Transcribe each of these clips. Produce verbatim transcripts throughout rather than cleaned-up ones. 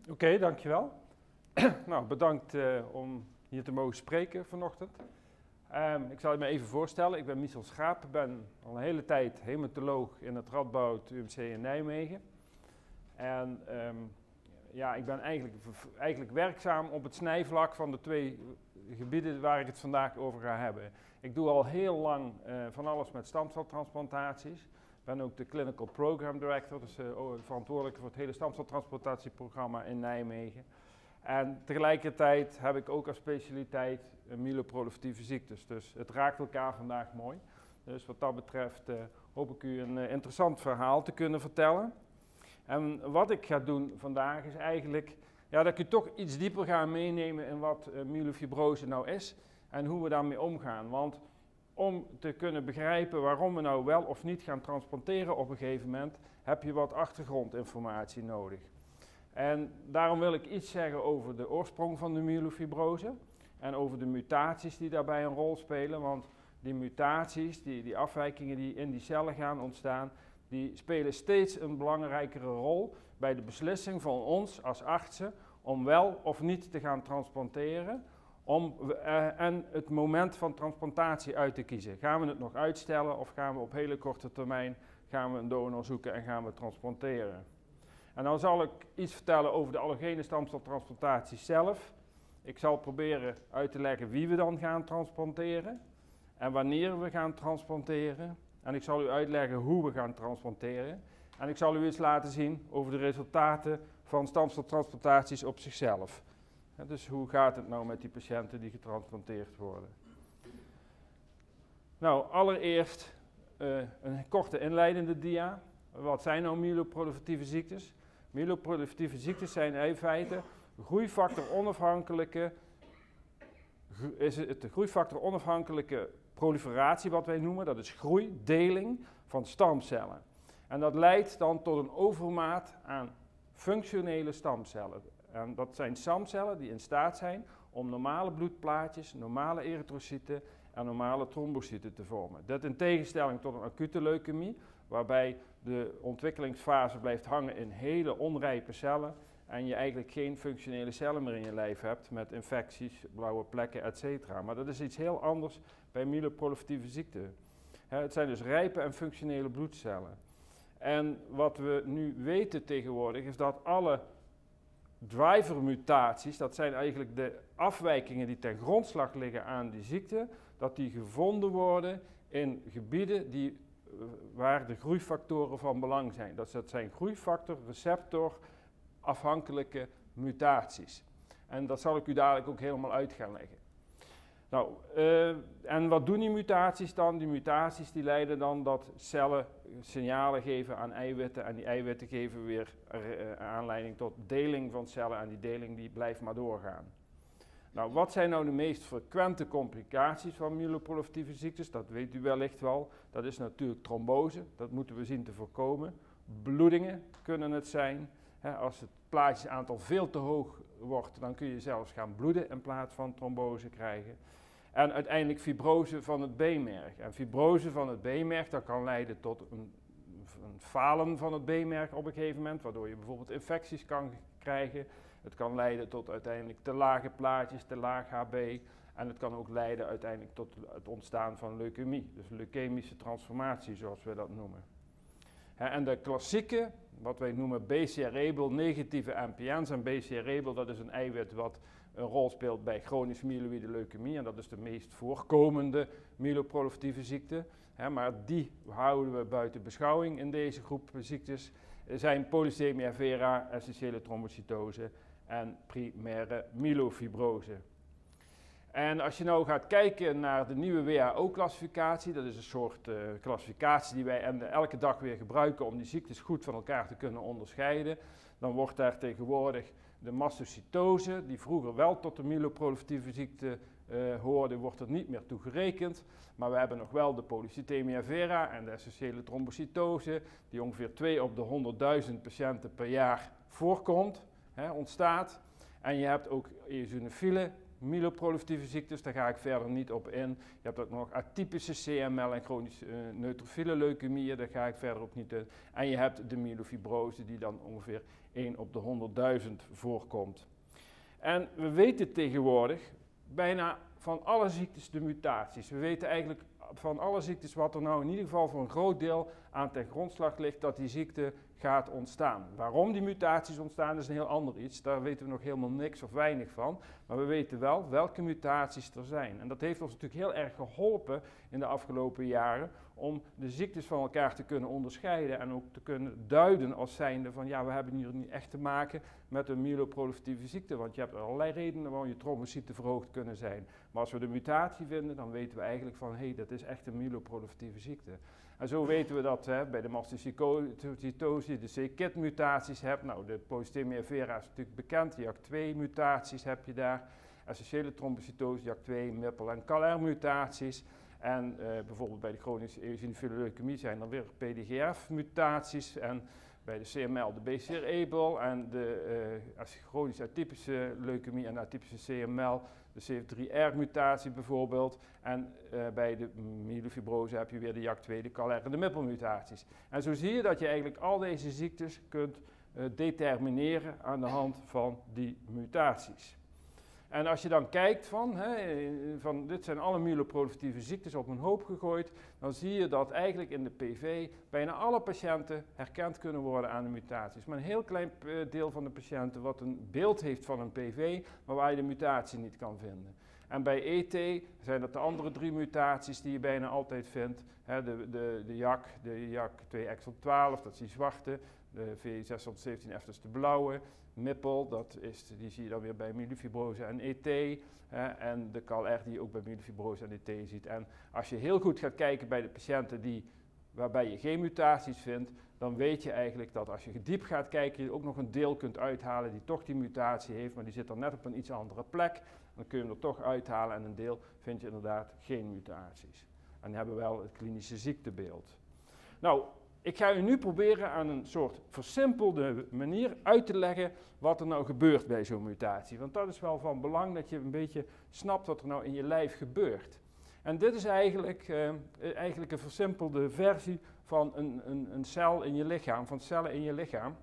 Oké, okay, dankjewel. Nou, bedankt uh, om hier te mogen spreken vanochtend. Um, ik zal je me even voorstellen. Ik ben Michel Schaap, ben al een hele tijd hematoloog in het Radboud U M C in Nijmegen. En um, ja, ik ben eigenlijk, eigenlijk werkzaam op het snijvlak van de twee gebieden waar ik het vandaag over ga hebben. Ik doe al heel lang uh, van alles met stamceltransplantaties. Ik ben ook de Clinical Program Director, dus uh, verantwoordelijk voor het hele stamceltransplantatieprogramma in Nijmegen. En tegelijkertijd heb ik ook als specialiteit uh, myeloproliftieve ziektes. Dus het raakt elkaar vandaag mooi. Dus wat dat betreft uh, hoop ik u een uh, interessant verhaal te kunnen vertellen. En wat ik ga doen vandaag is eigenlijk ja, dat ik u toch iets dieper ga meenemen in wat uh, myelofibrose nou is en hoe we daarmee omgaan. Want om te kunnen begrijpen waarom we nou wel of niet gaan transplanteren op een gegeven moment, heb je wat achtergrondinformatie nodig. En daarom wil ik iets zeggen over de oorsprong van de myelofibrose en over de mutaties die daarbij een rol spelen. Want die mutaties, die, die afwijkingen die in die cellen gaan ontstaan, die spelen steeds een belangrijkere rol bij de beslissing van ons als artsen om wel of niet te gaan transplanteren. Om, uh, en het moment van transplantatie uit te kiezen. Gaan we het nog uitstellen of gaan we op hele korte termijn gaan we een donor zoeken en gaan we transplanteren? En dan zal ik iets vertellen over de allogene stamceltransplantatie zelf. Ik zal proberen uit te leggen wie we dan gaan transplanteren en wanneer we gaan transplanteren. En ik zal u uitleggen hoe we gaan transplanteren. En ik zal u iets laten zien over de resultaten van stamceltransplantaties op zichzelf. Ja, dus hoe gaat het nou met die patiënten die getransplanteerd worden? Nou, allereerst uh, een korte inleidende dia. Wat zijn nou myeloproliftieve ziektes? Myeloproliftieve ziektes zijn in feite groeifactor onafhankelijke, is het de groeifactor onafhankelijke proliferatie wat wij noemen. Dat is groei, deling van stamcellen. En dat leidt dan tot een overmaat aan functionele stamcellen. En dat zijn stamcellen die in staat zijn om normale bloedplaatjes, normale erytrocyten en normale trombocyten te vormen. Dat in tegenstelling tot een acute leukemie, waarbij de ontwikkelingsfase blijft hangen in hele onrijpe cellen en je eigenlijk geen functionele cellen meer in je lijf hebt met infecties, blauwe plekken, et cetera. Maar dat is iets heel anders bij myeloproliftieve ziekten. Het zijn dus rijpe en functionele bloedcellen. En wat we nu weten tegenwoordig is dat alle drivermutaties, dat zijn eigenlijk de afwijkingen die ten grondslag liggen aan die ziekte, dat die gevonden worden in gebieden die, waar de groeifactoren van belang zijn. Dat zijn groeifactor, receptor, afhankelijke mutaties. En dat zal ik u dadelijk ook helemaal uit gaan leggen. Nou, uh, en wat doen die mutaties dan? Die mutaties die leiden dan dat cellen signalen geven aan eiwitten en die eiwitten geven weer uh, aanleiding tot deling van cellen en die deling die blijft maar doorgaan. Nou, wat zijn nou de meest frequente complicaties van myeloproliftieve ziektes? Dat weet u wellicht wel. Dat is natuurlijk trombose, dat moeten we zien te voorkomen. Bloedingen kunnen het zijn. He, als het plaatjesaantal veel te hoog wordt, dan kun je zelfs gaan bloeden in plaats van trombose krijgen. En uiteindelijk fibrose van het beenmerg. En fibrose van het beenmerg, dat kan leiden tot een, een falen van het beenmerg op een gegeven moment, waardoor je bijvoorbeeld infecties kan krijgen. Het kan leiden tot uiteindelijk te lage plaatjes, te laag H B. En het kan ook leiden uiteindelijk tot het ontstaan van leukemie, dus leukemische transformatie zoals we dat noemen. En de klassieke, wat wij noemen B C R-ABL, negatieve M P N's. En B C R-ABL, dat is een eiwit wat een rol speelt bij chronisch myeloïde leukemie. En dat is de meest voorkomende myeloproliftieve ziekte. Maar die houden we buiten beschouwing in deze groep ziektes. Er zijn polycythemia vera, essentiële trombocytose en primaire myelofibrose. En als je nou gaat kijken naar de nieuwe W H O-classificatie, dat is een soort uh, klassificatie die wij elke dag weer gebruiken om die ziektes goed van elkaar te kunnen onderscheiden, dan wordt daar tegenwoordig de mastocytose, die vroeger wel tot de myeloproliftieve ziekte uh, hoorde, wordt er niet meer toe gerekend. Maar we hebben nog wel de polycythemia vera en de essentiële trombocytose, die ongeveer twee op de honderdduizend patiënten per jaar voorkomt, hè, ontstaat. En je hebt ook eosinofiele myeloproliftieve ziektes, daar ga ik verder niet op in. Je hebt ook nog atypische C M L en chronische uh, neutrofiele leukemieën, daar ga ik verder ook niet in. En je hebt de myelofibrose die dan ongeveer één op de honderdduizend voorkomt. En we weten tegenwoordig bijna van alle ziektes de mutaties. We weten eigenlijk van alle ziektes wat er nou in ieder geval voor een groot deel aan ten grondslag ligt dat die ziekte gaat ontstaan. Waarom die mutaties ontstaan is een heel ander iets. Daar weten we nog helemaal niks of weinig van. Maar we weten wel welke mutaties er zijn. En dat heeft ons natuurlijk heel erg geholpen in de afgelopen jaren om de ziektes van elkaar te kunnen onderscheiden en ook te kunnen duiden als zijnde van ja, we hebben hier niet echt te maken met een myeloproliferative ziekte, want je hebt allerlei redenen waarom je trombocyten verhoogd kunnen zijn. Maar als we de mutatie vinden, dan weten we eigenlijk van hé, hey, dat is echt een myeloproliferative ziekte. En zo weten we dat hè, bij de mastocytose, de C KIT-mutaties hebt. Nou, de polycythemia vera is natuurlijk bekend, J A K twee mutaties heb je daar. Essentiële trombocytose, J A K twee, M I P L en K L R-mutaties. En uh, bijvoorbeeld bij de chronische eosinofiele leukemie zijn er weer P D G F-mutaties. En bij de C M L de B C R-ABL. En de uh, chronische atypische leukemie en atypische C M L de C F drie R-mutatie bijvoorbeeld. En uh, bij de myelofibrose heb je weer de J A K twee, de K L R en de M I P L-mutaties. En zo zie je dat je eigenlijk al deze ziektes kunt uh, determineren aan de hand van die mutaties. En als je dan kijkt van, hè, van dit zijn alle myeloproliferative ziektes op een hoop gegooid, dan zie je dat eigenlijk in de P V bijna alle patiënten herkend kunnen worden aan de mutaties. Maar een heel klein deel van de patiënten wat een beeld heeft van een P V, maar waar je de mutatie niet kan vinden. En bij E T zijn dat de andere drie mutaties die je bijna altijd vindt. Hè, de, de, de J A K, de J A K twee exon twaalf, dat is die zwarte, de V zeshonderdzeventien F, dat is de blauwe. M I P L, dat is, die zie je dan weer bij myelofibrose en E T. Hè, en de K L R die je ook bij myelofibrose en E T ziet. En als je heel goed gaat kijken bij de patiënten die, waarbij je geen mutaties vindt, dan weet je eigenlijk dat als je diep gaat kijken, je ook nog een deel kunt uithalen die toch die mutatie heeft, maar die zit dan net op een iets andere plek. Dan kun je hem er toch uithalen en een deel vind je inderdaad geen mutaties. En die hebben wel het klinische ziektebeeld. Nou, ik ga u nu proberen aan een soort versimpelde manier uit te leggen wat er nou gebeurt bij zo'n mutatie. Want dat is wel van belang dat je een beetje snapt wat er nou in je lijf gebeurt. En dit is eigenlijk, uh, eigenlijk een versimpelde versie van een, een, een cel in je lichaam, van cellen in je lichaam.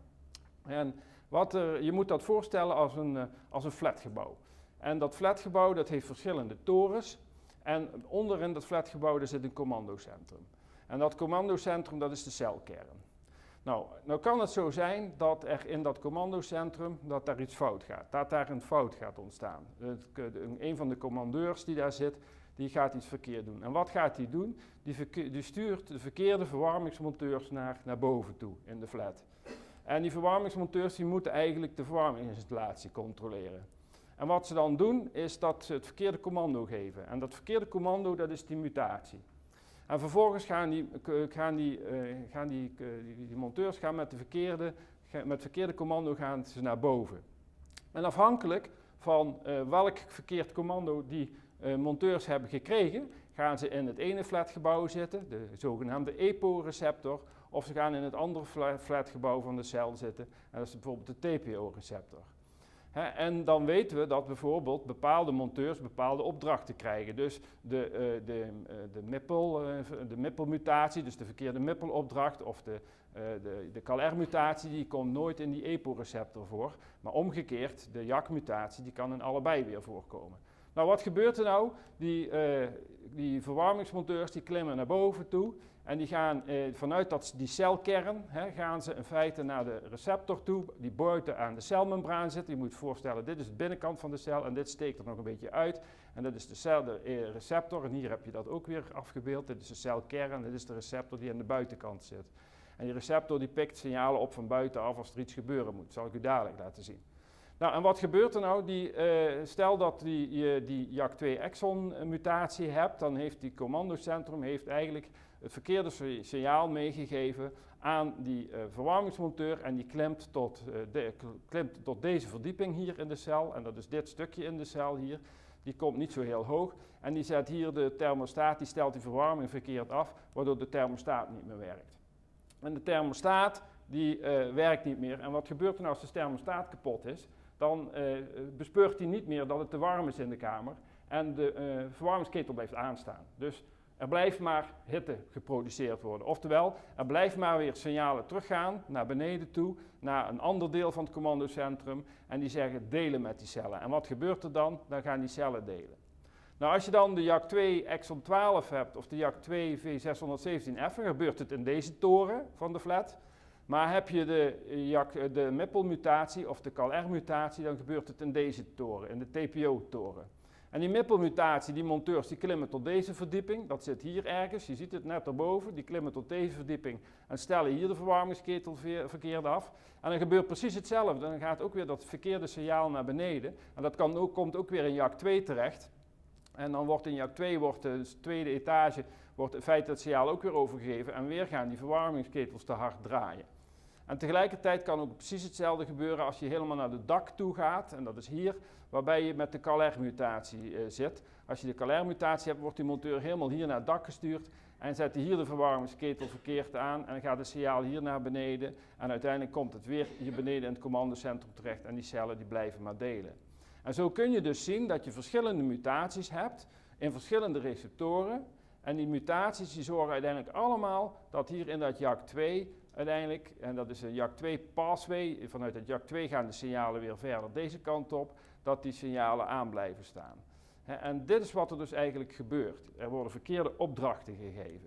En wat er, je moet dat voorstellen als een, uh, als een flatgebouw. En dat flatgebouw dat heeft verschillende torens. En onderin dat flatgebouw daar zit een commandocentrum. En dat commandocentrum, dat is de celkern. Nou, nou kan het zo zijn dat er in dat commandocentrum, dat daar iets fout gaat. Dat daar een fout gaat ontstaan. Het, een van de commandeurs die daar zit, die gaat iets verkeerd doen. En wat gaat hij doen? Die, verkeer, die stuurt de verkeerde verwarmingsmonteurs naar, naar boven toe in de flat. En die verwarmingsmonteurs die moeten eigenlijk de verwarmingsinstallatie controleren. En wat ze dan doen, is dat ze het verkeerde commando geven. En dat verkeerde commando, dat is die mutatie. En vervolgens gaan die, gaan die, uh, gaan die, uh, die, die monteurs gaan met, de verkeerde, met het verkeerde commando gaan ze naar boven. En afhankelijk van uh, welk verkeerd commando die uh, monteurs hebben gekregen, gaan ze in het ene flatgebouw zitten, de zogenaamde E P O-receptor, of ze gaan in het andere flatgebouw van de cel zitten, en dat is bijvoorbeeld de T P O-receptor. He, en dan weten we dat bijvoorbeeld bepaalde monteurs bepaalde opdrachten krijgen. Dus de, uh, de, uh, de M I P L, uh, de M I P L-mutatie, dus de verkeerde M I P L-opdracht, of de, uh, de, de K L R-mutatie, die komt nooit in die E P O-receptor voor. Maar omgekeerd, de J A K-mutatie, die kan in allebei weer voorkomen. Nou, wat gebeurt er nou? Die, uh, die verwarmingsmonteurs die klimmen naar boven toe. En die gaan eh, vanuit dat, die celkern, hè, gaan ze in feite naar de receptor toe, die buiten aan de celmembraan zit. Je moet je voorstellen, dit is de binnenkant van de cel en dit steekt er nog een beetje uit. En dat is de, cel, de eh, receptor, en hier heb je dat ook weer afgebeeld. Dit is de celkern en dit is de receptor die aan de buitenkant zit. En die receptor die pikt signalen op van buitenaf als er iets gebeuren moet. Dat zal ik u dadelijk laten zien. Nou, en wat gebeurt er nou? Die, uh, stel dat die, je die J A K twee exon mutatie hebt, dan heeft die commandocentrum heeft eigenlijk het verkeerde signaal meegegeven aan die uh, verwarmingsmonteur en die klemt tot, uh, de, klemt tot deze verdieping hier in de cel, en dat is dit stukje in de cel hier. Die komt niet zo heel hoog en die zet hier de thermostaat, die stelt die verwarming verkeerd af, waardoor de thermostaat niet meer werkt. En de thermostaat die uh, werkt niet meer, en wat gebeurt er nou als de thermostaat kapot is? Dan uh, bespeurt hij niet meer dat het te warm is in de kamer en de uh, verwarmingsketel blijft aanstaan. Dus Er blijft maar hitte geproduceerd worden. Oftewel, er blijft maar weer signalen teruggaan naar beneden toe, naar een ander deel van het commandocentrum. En die zeggen delen met die cellen. En wat gebeurt er dan? Dan gaan die cellen delen. Nou, als je dan de J A K twee exon twaalf hebt of de J A K twee V zeshonderdzeventien F, dan gebeurt het in deze toren van de flat. Maar heb je de, J A K, de M I P L-mutatie of de C A L R-mutatie, dan gebeurt het in deze toren, in de T P O-toren. En die M I P L-mutatie, die monteurs, die klimmen tot deze verdieping. Dat zit hier ergens, je ziet het net erboven. Die klimmen tot deze verdieping en stellen hier de verwarmingsketel verkeerd af. En dan gebeurt precies hetzelfde. Dan gaat ook weer dat verkeerde signaal naar beneden. En dat kan ook, komt ook weer in J A K twee terecht. En dan wordt in J A K twee, wordt de tweede etage, wordt in feite het signaal ook weer overgegeven. En weer gaan die verwarmingsketels te hard draaien. En tegelijkertijd kan ook precies hetzelfde gebeuren als je helemaal naar de dak toe gaat. En dat is hier, waarbij je met de C A L R-mutatie uh, zit. Als je de C A L R-mutatie hebt, wordt die monteur helemaal hier naar het dak gestuurd. En zet hij hier de verwarmingsketel verkeerd aan. En dan gaat het signaal hier naar beneden. En uiteindelijk komt het weer hier beneden in het commandocentrum terecht. En die cellen die blijven maar delen. En zo kun je dus zien dat je verschillende mutaties hebt in verschillende receptoren. En die mutaties die zorgen uiteindelijk allemaal dat hier in dat J A K twee uiteindelijk, en dat is een J A K twee pathway, vanuit het J A K twee gaan de signalen weer verder deze kant op, dat die signalen aan blijven staan. He, en dit is wat er dus eigenlijk gebeurt. Er worden verkeerde opdrachten gegeven.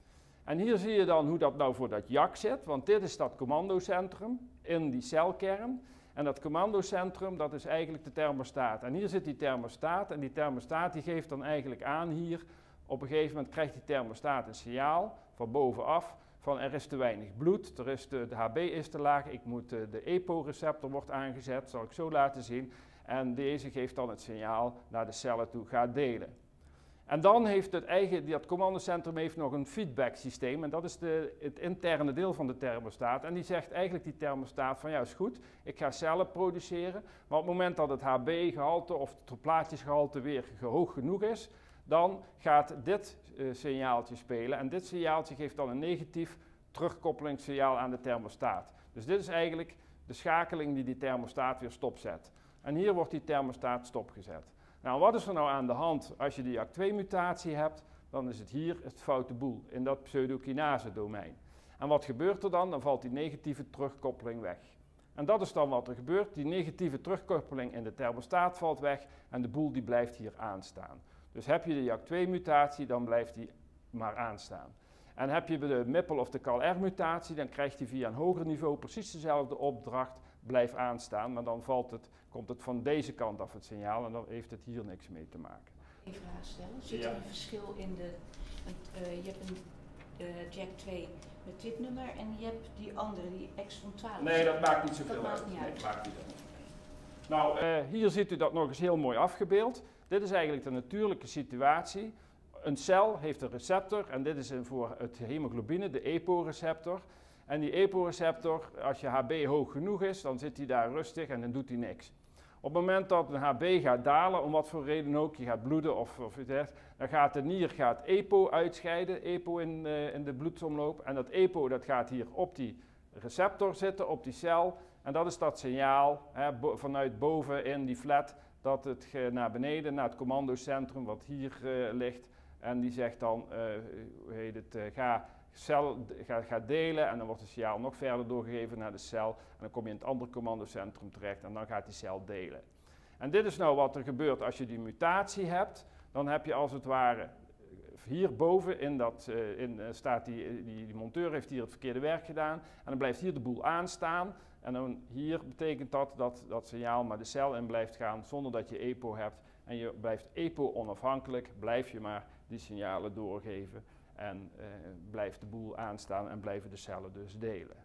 En hier zie je dan hoe dat nou voor dat J A K zit, want dit is dat commandocentrum in die celkern. En dat commandocentrum, dat is eigenlijk de thermostaat. En hier zit die thermostaat en die thermostaat die geeft dan eigenlijk aan hier, op een gegeven moment krijgt die thermostaat een signaal van bovenaf, van er is te weinig bloed, er is de, de H B is te laag, ik moet, de, de E P O-receptor wordt aangezet, zal ik zo laten zien. En deze geeft dan het signaal naar de cellen toe, ga delen. En dan heeft het eigen, dat commandocentrum heeft nog een feedback systeem en dat is de, het interne deel van de thermostaat. En die zegt eigenlijk die thermostaat van ja is goed, ik ga cellen produceren, maar op het moment dat het H B-gehalte of het plaatjesgehalte weer hoog genoeg is, dan gaat dit uh, signaaltje spelen en dit signaaltje geeft dan een negatief terugkoppelingssignaal aan de thermostaat. Dus dit is eigenlijk de schakeling die die thermostaat weer stopzet. En hier wordt die thermostaat stopgezet. Nou, wat is er nou aan de hand als je de J A K twee mutatie hebt? Dan is het hier het foute boel, in dat pseudokinase domein. En wat gebeurt er dan? Dan valt die negatieve terugkoppeling weg. En dat is dan wat er gebeurt. Die negatieve terugkoppeling in de thermostaat valt weg en de boel die blijft hier aanstaan. Dus heb je de J A K twee mutatie, dan blijft die maar aanstaan. En heb je de M I P L of de C A L R-mutatie, dan krijgt hij via een hoger niveau precies dezelfde opdracht, blijf aanstaan, maar dan valt het, komt het van deze kant af het signaal en dan heeft het hier niks mee te maken. Even een vraag stellen. Zit Ja. er een verschil in de, want, uh, je hebt een uh, J A K twee met dit nummer en je hebt die andere, die exon twaalf. Nee, dat maakt niet zoveel Dat uit. maakt niet Nee, uit. maakt niet uit. Nou, uh, hier ziet u dat nog eens heel mooi afgebeeld. Dit is eigenlijk de natuurlijke situatie. Een cel heeft een receptor en dit is een voor het hemoglobine, de E P O-receptor. En die E P O-receptor, als je H B hoog genoeg is, dan zit hij daar rustig en dan doet hij niks. Op het moment dat een H B gaat dalen, om wat voor reden ook, je gaat bloeden of, of iets dergelijks, dan gaat de nier gaat E P O uitscheiden, E P O in, uh, in de bloedsomloop. En dat E P O dat gaat hier op die receptor zitten, op die cel. En dat is dat signaal hè, bo vanuit boven in die flat, dat het naar beneden, naar het commandocentrum wat hier uh, ligt. En die zegt dan, uh, hoe heet het, uh, ga, cel, ga, ga delen en dan wordt het signaal nog verder doorgegeven naar de cel. En dan kom je in het andere commandocentrum terecht en dan gaat die cel delen. En dit is nou wat er gebeurt als je die mutatie hebt. Dan heb je als het ware, hierboven in dat, uh, in, uh, staat die, die, die monteur heeft hier het verkeerde werk gedaan. En dan blijft hier de boel aanstaan. En dan hier betekent dat dat dat signaal maar de cel in blijft gaan zonder dat je E P O hebt. En je blijft E P O onafhankelijk, blijf je maar die signalen doorgeven en uh, blijft de boel aanstaan en blijven de cellen dus delen.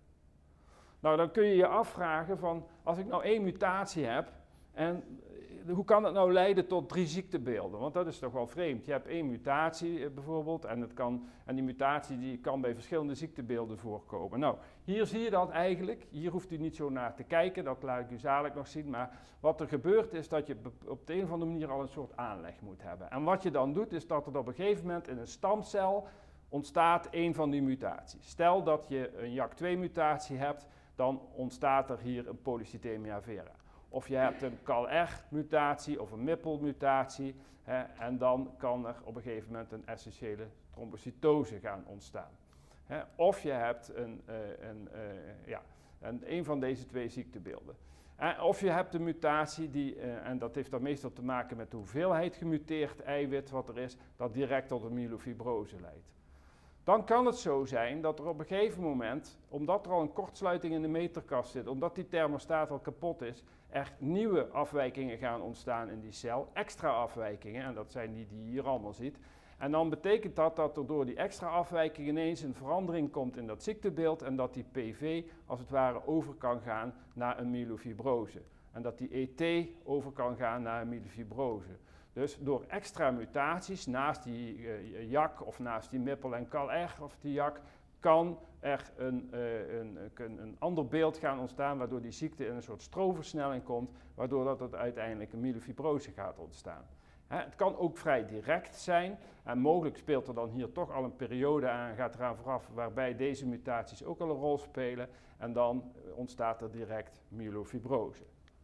Nou, dan kun je je afvragen van, als ik nou één mutatie heb, en uh, hoe kan dat nou leiden tot drie ziektebeelden? Want dat is toch wel vreemd. Je hebt één mutatie uh, bijvoorbeeld en, het kan, en die mutatie die kan bij verschillende ziektebeelden voorkomen. Nou, hier zie je dat eigenlijk. Hier hoeft u niet zo naar te kijken, dat laat ik u dadelijk nog zien. Maar wat er gebeurt is dat je op de een of andere manier al een soort aanleg moet hebben. En wat je dan doet is dat er op een gegeven moment in een stamcel ontstaat één van die mutaties. Stel dat je een J A K twee mutatie hebt, dan ontstaat er hier een polycythemia vera. of je hebt een C A L R-mutatie of een M I P L-mutatie. Hè, en dan kan er op een gegeven moment een essentiële trombocytose gaan ontstaan. Hè, of je hebt een, uh, een, uh, ja, een, een van deze twee ziektebeelden. Uh, of je hebt een mutatie, die, uh, en dat heeft dan meestal te maken met de hoeveelheid gemuteerd eiwit wat er is, dat direct tot een myelofibrose leidt. Dan kan het zo zijn dat er op een gegeven moment, omdat er al een kortsluiting in de meterkast zit, omdat die thermostaat al kapot is, er nieuwe afwijkingen gaan ontstaan in die cel, extra afwijkingen, en dat zijn die die je hier allemaal ziet. En dan betekent dat dat er door die extra afwijking ineens een verandering komt in dat ziektebeeld en dat die P V als het ware over kan gaan naar een myelofibrose. En dat die E T over kan gaan naar een myelofibrose. Dus door extra mutaties, naast die uh, J A K of naast die M I P L en C A L R of die J A K, kan er een, uh, een, een, een ander beeld gaan ontstaan, waardoor die ziekte in een soort stroomversnelling komt, waardoor dat het uiteindelijk een myelofibrose gaat ontstaan. Hè, het kan ook vrij direct zijn en mogelijk speelt er dan hier toch al een periode aan, gaat eraan vooraf, waarbij deze mutaties ook al een rol spelen en dan ontstaat er direct myelofibrose.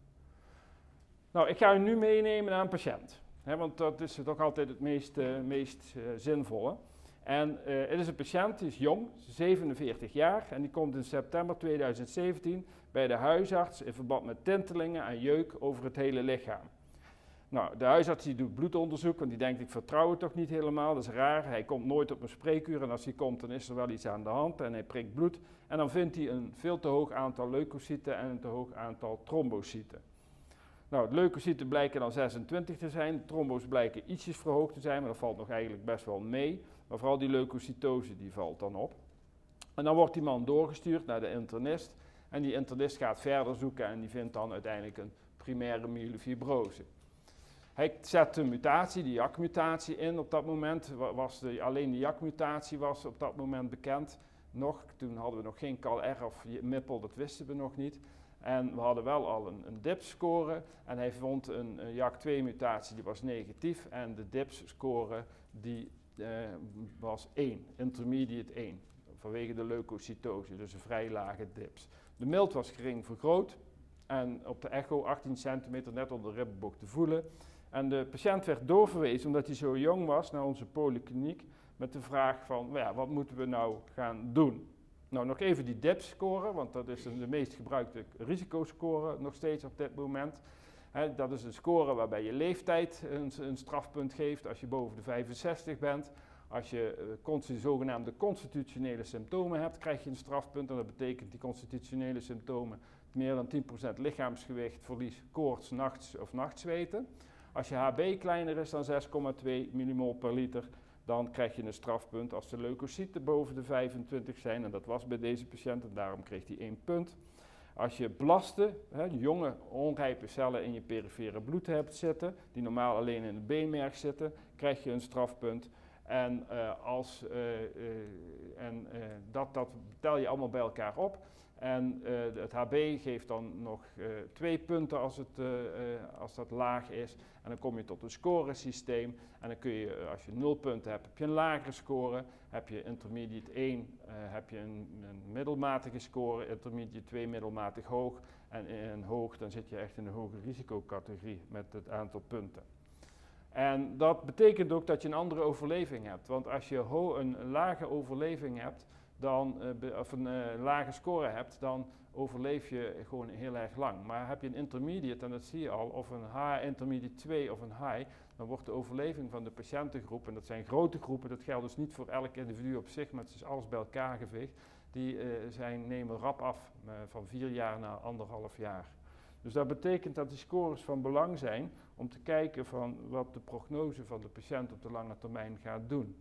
Nou, ik ga u nu meenemen naar een patiënt. He, want dat is toch altijd het meest, uh, meest uh, zinvolle. En uh, het is een patiënt, die is jong, zevenenveertig jaar, en die komt in september tweeduizend zeventien bij de huisarts in verband met tintelingen en jeuk over het hele lichaam. Nou, de huisarts die doet bloedonderzoek, want die denkt, ik vertrouw het toch niet helemaal, dat is raar. Hij komt nooit op een spreekuur en als hij komt, dan is er wel iets aan de hand en hij prikt bloed. En dan vindt hij een veel te hoog aantal leukocyten en een te hoog aantal trombocyten. Nou, de leukocyten blijken dan zesentwintig te zijn, de trombo's blijken ietsjes verhoogd te zijn, maar dat valt nog eigenlijk best wel mee. Maar vooral die leukocytose die valt dan op. En dan wordt die man doorgestuurd naar de internist en die internist gaat verder zoeken en die vindt dan uiteindelijk een primaire myelofibrose. Hij zet de mutatie, die J A K-mutatie in. Op dat moment was de, alleen de J A K-mutatie was op dat moment bekend. Nog, toen hadden we nog geen C A L R of M I P L, dat wisten we nog niet. En we hadden wel al een, een D I P-score en hij vond een, een J A K twee mutatie die was negatief en de D I P-score die uh, was één, intermediate één, vanwege de leukocytose, dus een vrij lage D I P's. De milt was gering vergroot en op de echo achttien centimeter net onder de ribbenboog te voelen. En de patiënt werd doorverwezen, omdat hij zo jong was, naar onze polykliniek met de vraag van, well ja, wat moeten we nou gaan doen? Nou, nog even die D I P-score, want dat is de meest gebruikte risicoscore nog steeds op dit moment. He, dat is een score waarbij je leeftijd een, een strafpunt geeft als je boven de vijfenzestig bent. Als je uh, zogenaamde constitutionele symptomen hebt, krijg je een strafpunt. En dat betekent die constitutionele symptomen meer dan tien procent lichaamsgewicht, verlies, koorts, nachts of nachtzweten. Als je H B kleiner is dan zes komma twee millimol per liter, dan krijg je een strafpunt als de leukocyten boven de vijfentwintig zijn. En dat was bij deze patiënt en daarom kreeg hij één punt. Als je blasten, hè, jonge onrijpe cellen in je perifere bloed hebt zitten, die normaal alleen in het beenmerg zitten, krijg je een strafpunt. En, uh, als, uh, uh, en uh, dat, dat tel je allemaal bij elkaar op. En uh, het H B geeft dan nog uh, twee punten als, het, uh, uh, als dat laag is. En dan kom je tot een scoresysteem. En dan kun je, als je nul punten hebt, heb je een lagere score. Heb je intermediate één, uh, heb je een, een middelmatige score. Intermediate twee, middelmatig hoog. En in hoog, dan zit je echt in een hoge risicocategorie met het aantal punten. En dat betekent ook dat je een andere overleving hebt. Want als je ho- een lage overleving hebt, dan, uh, of een uh, lage score hebt, dan overleef je gewoon heel erg lang. Maar heb je een intermediate, en dat zie je al, of een H intermediate twee of een high, dan wordt de overleving van de patiëntengroep, en dat zijn grote groepen, dat geldt dus niet voor elk individu op zich, maar het is alles bij elkaar geveegd, die uh, zijn, nemen rap af, uh, van vier jaar naar anderhalf jaar. Dus dat betekent dat die scores van belang zijn om te kijken van wat de prognose van de patiënt op de lange termijn gaat doen.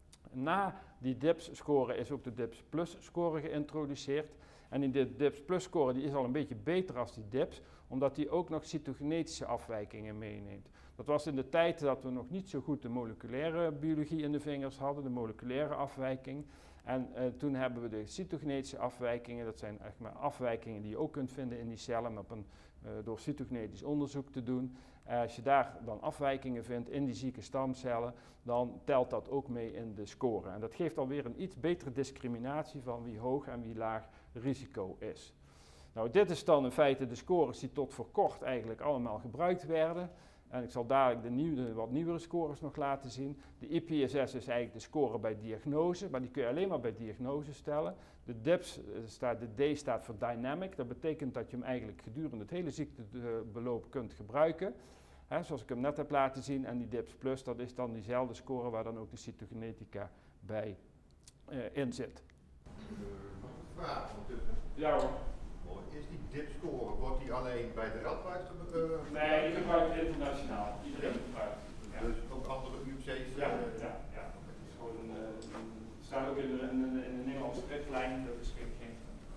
Na die D I P S-score is ook de D I P S Plus-score geïntroduceerd. En in de D I P S Plus-score die is al een beetje beter als die D I P S, omdat die ook nog cytogenetische afwijkingen meeneemt. Dat was in de tijd dat we nog niet zo goed de moleculaire biologie in de vingers hadden, de moleculaire afwijking. En uh, toen hebben we de cytogenetische afwijkingen, dat zijn echt maar afwijkingen die je ook kunt vinden in die cellen, op een, uh, door cytogenetisch onderzoek te doen. Uh, als je daar dan afwijkingen vindt in die zieke stamcellen, dan telt dat ook mee in de score. En dat geeft alweer een iets betere discriminatie van wie hoog en wie laag risico is. Nou, dit is dan in feite de scores die tot voor kort eigenlijk allemaal gebruikt werden. En ik zal dadelijk de, nieuwe, wat nieuwere scores nog laten zien. De I P S S is eigenlijk de score bij diagnose, maar die kun je alleen maar bij diagnose stellen. De D I P S, staat, de D staat voor dynamic. Dat betekent dat je hem eigenlijk gedurende het hele ziektebeloop kunt gebruiken. He, zoals ik hem net heb laten zien. En die D I P S plus, dat is dan diezelfde score waar dan ook de cytogenetica bij uh, in zit. Nog een vraag ondertussen. Ja hoor. Is die D I P score, wordt die alleen bij de Radboud gebruikt? Uh, nee, die gebruikt internationaal. Iedereen gebruikt het. Ja. Dus ook andere U C C's? Ja, uh, ja, ja. Het is gewoon een, uh, een, staat ook in de, in de, in de Nederlandse richtlijn, dat is geen, geen.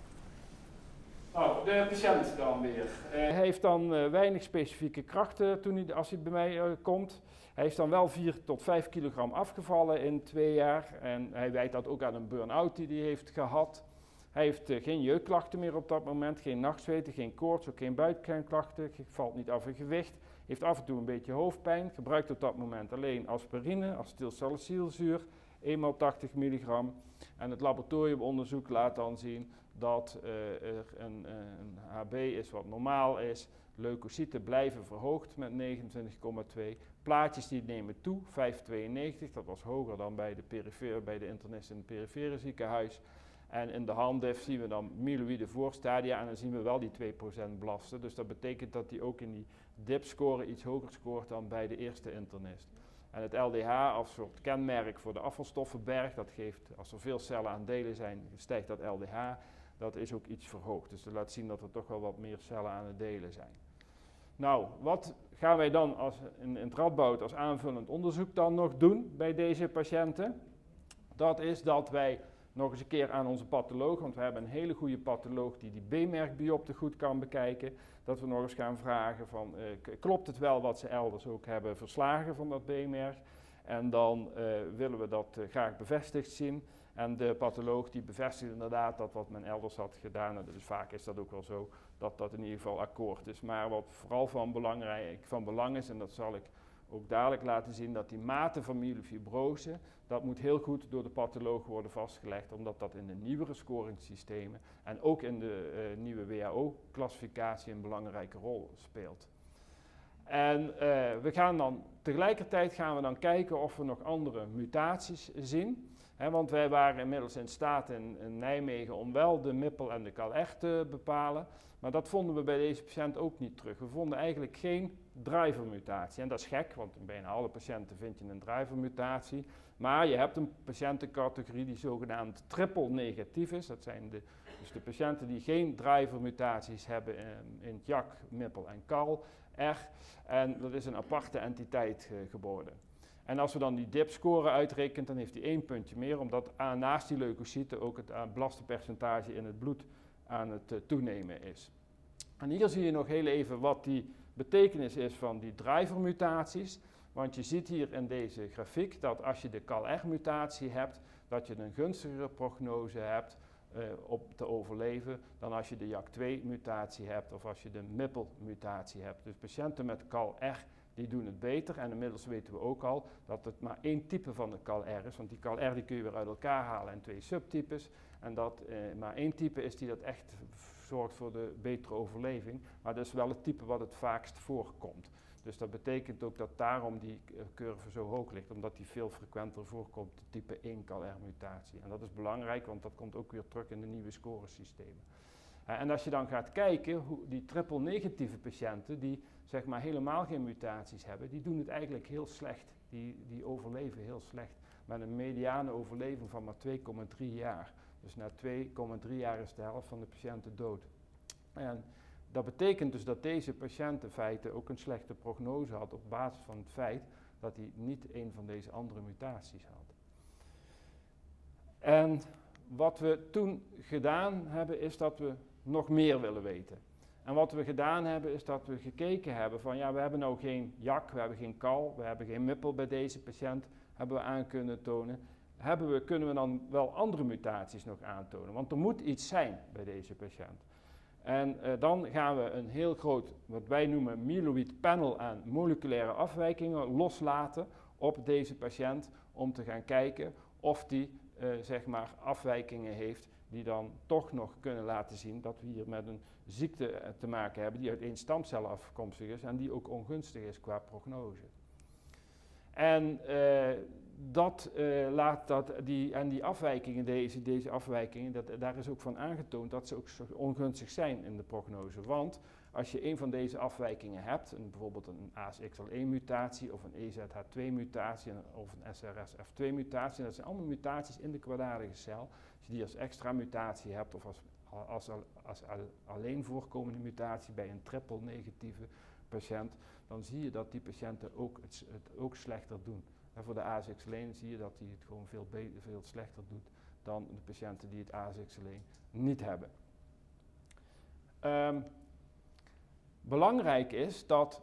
Nou, de patiënt dan weer. Uh, hij heeft dan uh, weinig specifieke krachten toen hij, als hij bij mij uh, komt. Hij is dan wel vier tot vijf kilogram afgevallen in twee jaar. En hij wijt dat ook aan een burn-out die hij heeft gehad. Hij heeft uh, geen jeukklachten meer op dat moment, geen nachtzweten, geen koorts, ook geen buikpijnklachten, valt niet af in gewicht. Heeft af en toe een beetje hoofdpijn, gebruikt op dat moment alleen aspirine, acetylsalicylzuur, eenmaal tachtig milligram. En het laboratoriumonderzoek laat dan zien dat uh, er een, uh, een H B is wat normaal is. Leukocyten blijven verhoogd met negenentwintig komma twee. Plaatjes die nemen toe, vijf komma tweeënnegentig, dat was hoger dan bij de, perifere, bij de internist in het perifere ziekenhuis. En in de handdif zien we dan myeloïde voorstadia en dan zien we wel die twee procent blasten. Dus dat betekent dat hij ook in die D I P-score iets hoger scoort dan bij de eerste internist. En het L D H als soort kenmerk voor de afvalstoffenberg, dat geeft, als er veel cellen aan delen zijn, stijgt dat L D H. Dat is ook iets verhoogd. Dus dat laat zien dat er toch wel wat meer cellen aan het delen zijn. Nou, wat gaan wij dan als, in, in het Radboud als aanvullend onderzoek dan nog doen bij deze patiënten? Dat is dat wij nog eens een keer aan onze patholoog, want we hebben een hele goede patholoog die die B-merkbiopte goed kan bekijken, dat we nog eens gaan vragen van, uh, klopt het wel wat ze elders ook hebben verslagen van dat B-merk? En dan uh, willen we dat uh, graag bevestigd zien. En de patholoog die bevestigt inderdaad dat wat men elders had gedaan, en dus vaak is dat ook wel zo, dat dat in ieder geval akkoord is. Maar wat vooral van, belangrijk, van belang is, en dat zal ik ook dadelijk laten zien, dat die mate van myelofibrose, dat moet heel goed door de patholoog worden vastgelegd, omdat dat in de nieuwere scoringssystemen en ook in de uh, nieuwe W H O-classificatie een belangrijke rol speelt. En uh, we gaan dan tegelijkertijd gaan we dan kijken of we nog andere mutaties zien. He, want wij waren inmiddels in staat in, in Nijmegen om wel de M I P L en de C A L R te bepalen. Maar dat vonden we bij deze patiënt ook niet terug. We vonden eigenlijk geen drivermutatie. En dat is gek, want in bijna alle patiënten vind je een drivermutatie. Maar je hebt een patiëntencategorie die zogenaamd triple negatief is. Dat zijn de, dus de patiënten die geen drivermutaties hebben in, in het J A K, M I P L en C A L R. En dat is een aparte entiteit uh, geworden. En als we dan die D I P-score uitrekenen, dan heeft hij één puntje meer, omdat aan, naast die leukocyten ook het blastenpercentage in het bloed aan het uh, toenemen is. En hier zie je nog heel even wat die betekenis is van die drivermutaties. Want je ziet hier in deze grafiek dat als je de C A L R-mutatie hebt, dat je een gunstigere prognose hebt uh, op te overleven dan als je de J A K twee mutatie hebt of als je de M I P L-mutatie hebt. Dus patiënten met C A L R die doen het beter en inmiddels weten we ook al dat het maar één type van de C A L R is, want die C A L R die kun je weer uit elkaar halen in twee subtypes en dat uh, maar één type is die dat echt zorgt voor de betere overleving, maar dat is wel het type wat het vaakst voorkomt. Dus dat betekent ook dat daarom die uh, curve zo hoog ligt, omdat die veel frequenter voorkomt, de type één C A L R-mutatie. En dat is belangrijk, want dat komt ook weer terug in de nieuwe scoresystemen. Uh, en als je dan gaat kijken, hoe die triple negatieve patiënten, die zeg maar helemaal geen mutaties hebben, die doen het eigenlijk heel slecht. Die, die overleven heel slecht, met een mediane overleving van maar twee komma drie jaar. Dus na twee komma drie jaar is de helft van de patiënten dood. En dat betekent dus dat deze patiënt in feite ook een slechte prognose had op basis van het feit dat hij niet een van deze andere mutaties had. En wat we toen gedaan hebben is dat we nog meer willen weten. En wat we gedaan hebben is dat we gekeken hebben van ja, we hebben nou geen J A K, we hebben geen C A L, we hebben geen M I P L bij deze patiënt, hebben we aan kunnen tonen. Hebben we, kunnen we dan wel andere mutaties nog aantonen? Want er moet iets zijn bij deze patiënt. En uh, dan gaan we een heel groot, wat wij noemen myeloid panel aan moleculaire afwijkingen loslaten op deze patiënt om te gaan kijken of die uh, zeg maar afwijkingen heeft die dan toch nog kunnen laten zien dat we hier met een ziekte uh, te maken hebben die uit één stamcel afkomstig is en die ook ongunstig is qua prognose. En uh, dat uh, laat dat, die, en die afwijkingen, deze, deze afwijkingen, dat, daar is ook van aangetoond dat ze ook zo ongunstig zijn in de prognose. Want als je een van deze afwijkingen hebt, een, bijvoorbeeld een A S X L één mutatie of een E Z H twee mutatie of een S R S F twee mutatie, dat zijn allemaal mutaties in de kwaadaardige cel. Als je die als extra mutatie hebt of als, als, als, als alleen voorkomende mutatie bij een triple negatieve patiënt, dan zie je dat die patiënten ook het, het ook slechter doen. En voor de A S X L één zie je dat die het gewoon veel, veel slechter doet dan de patiënten die het A S X L één niet hebben. Um, belangrijk is dat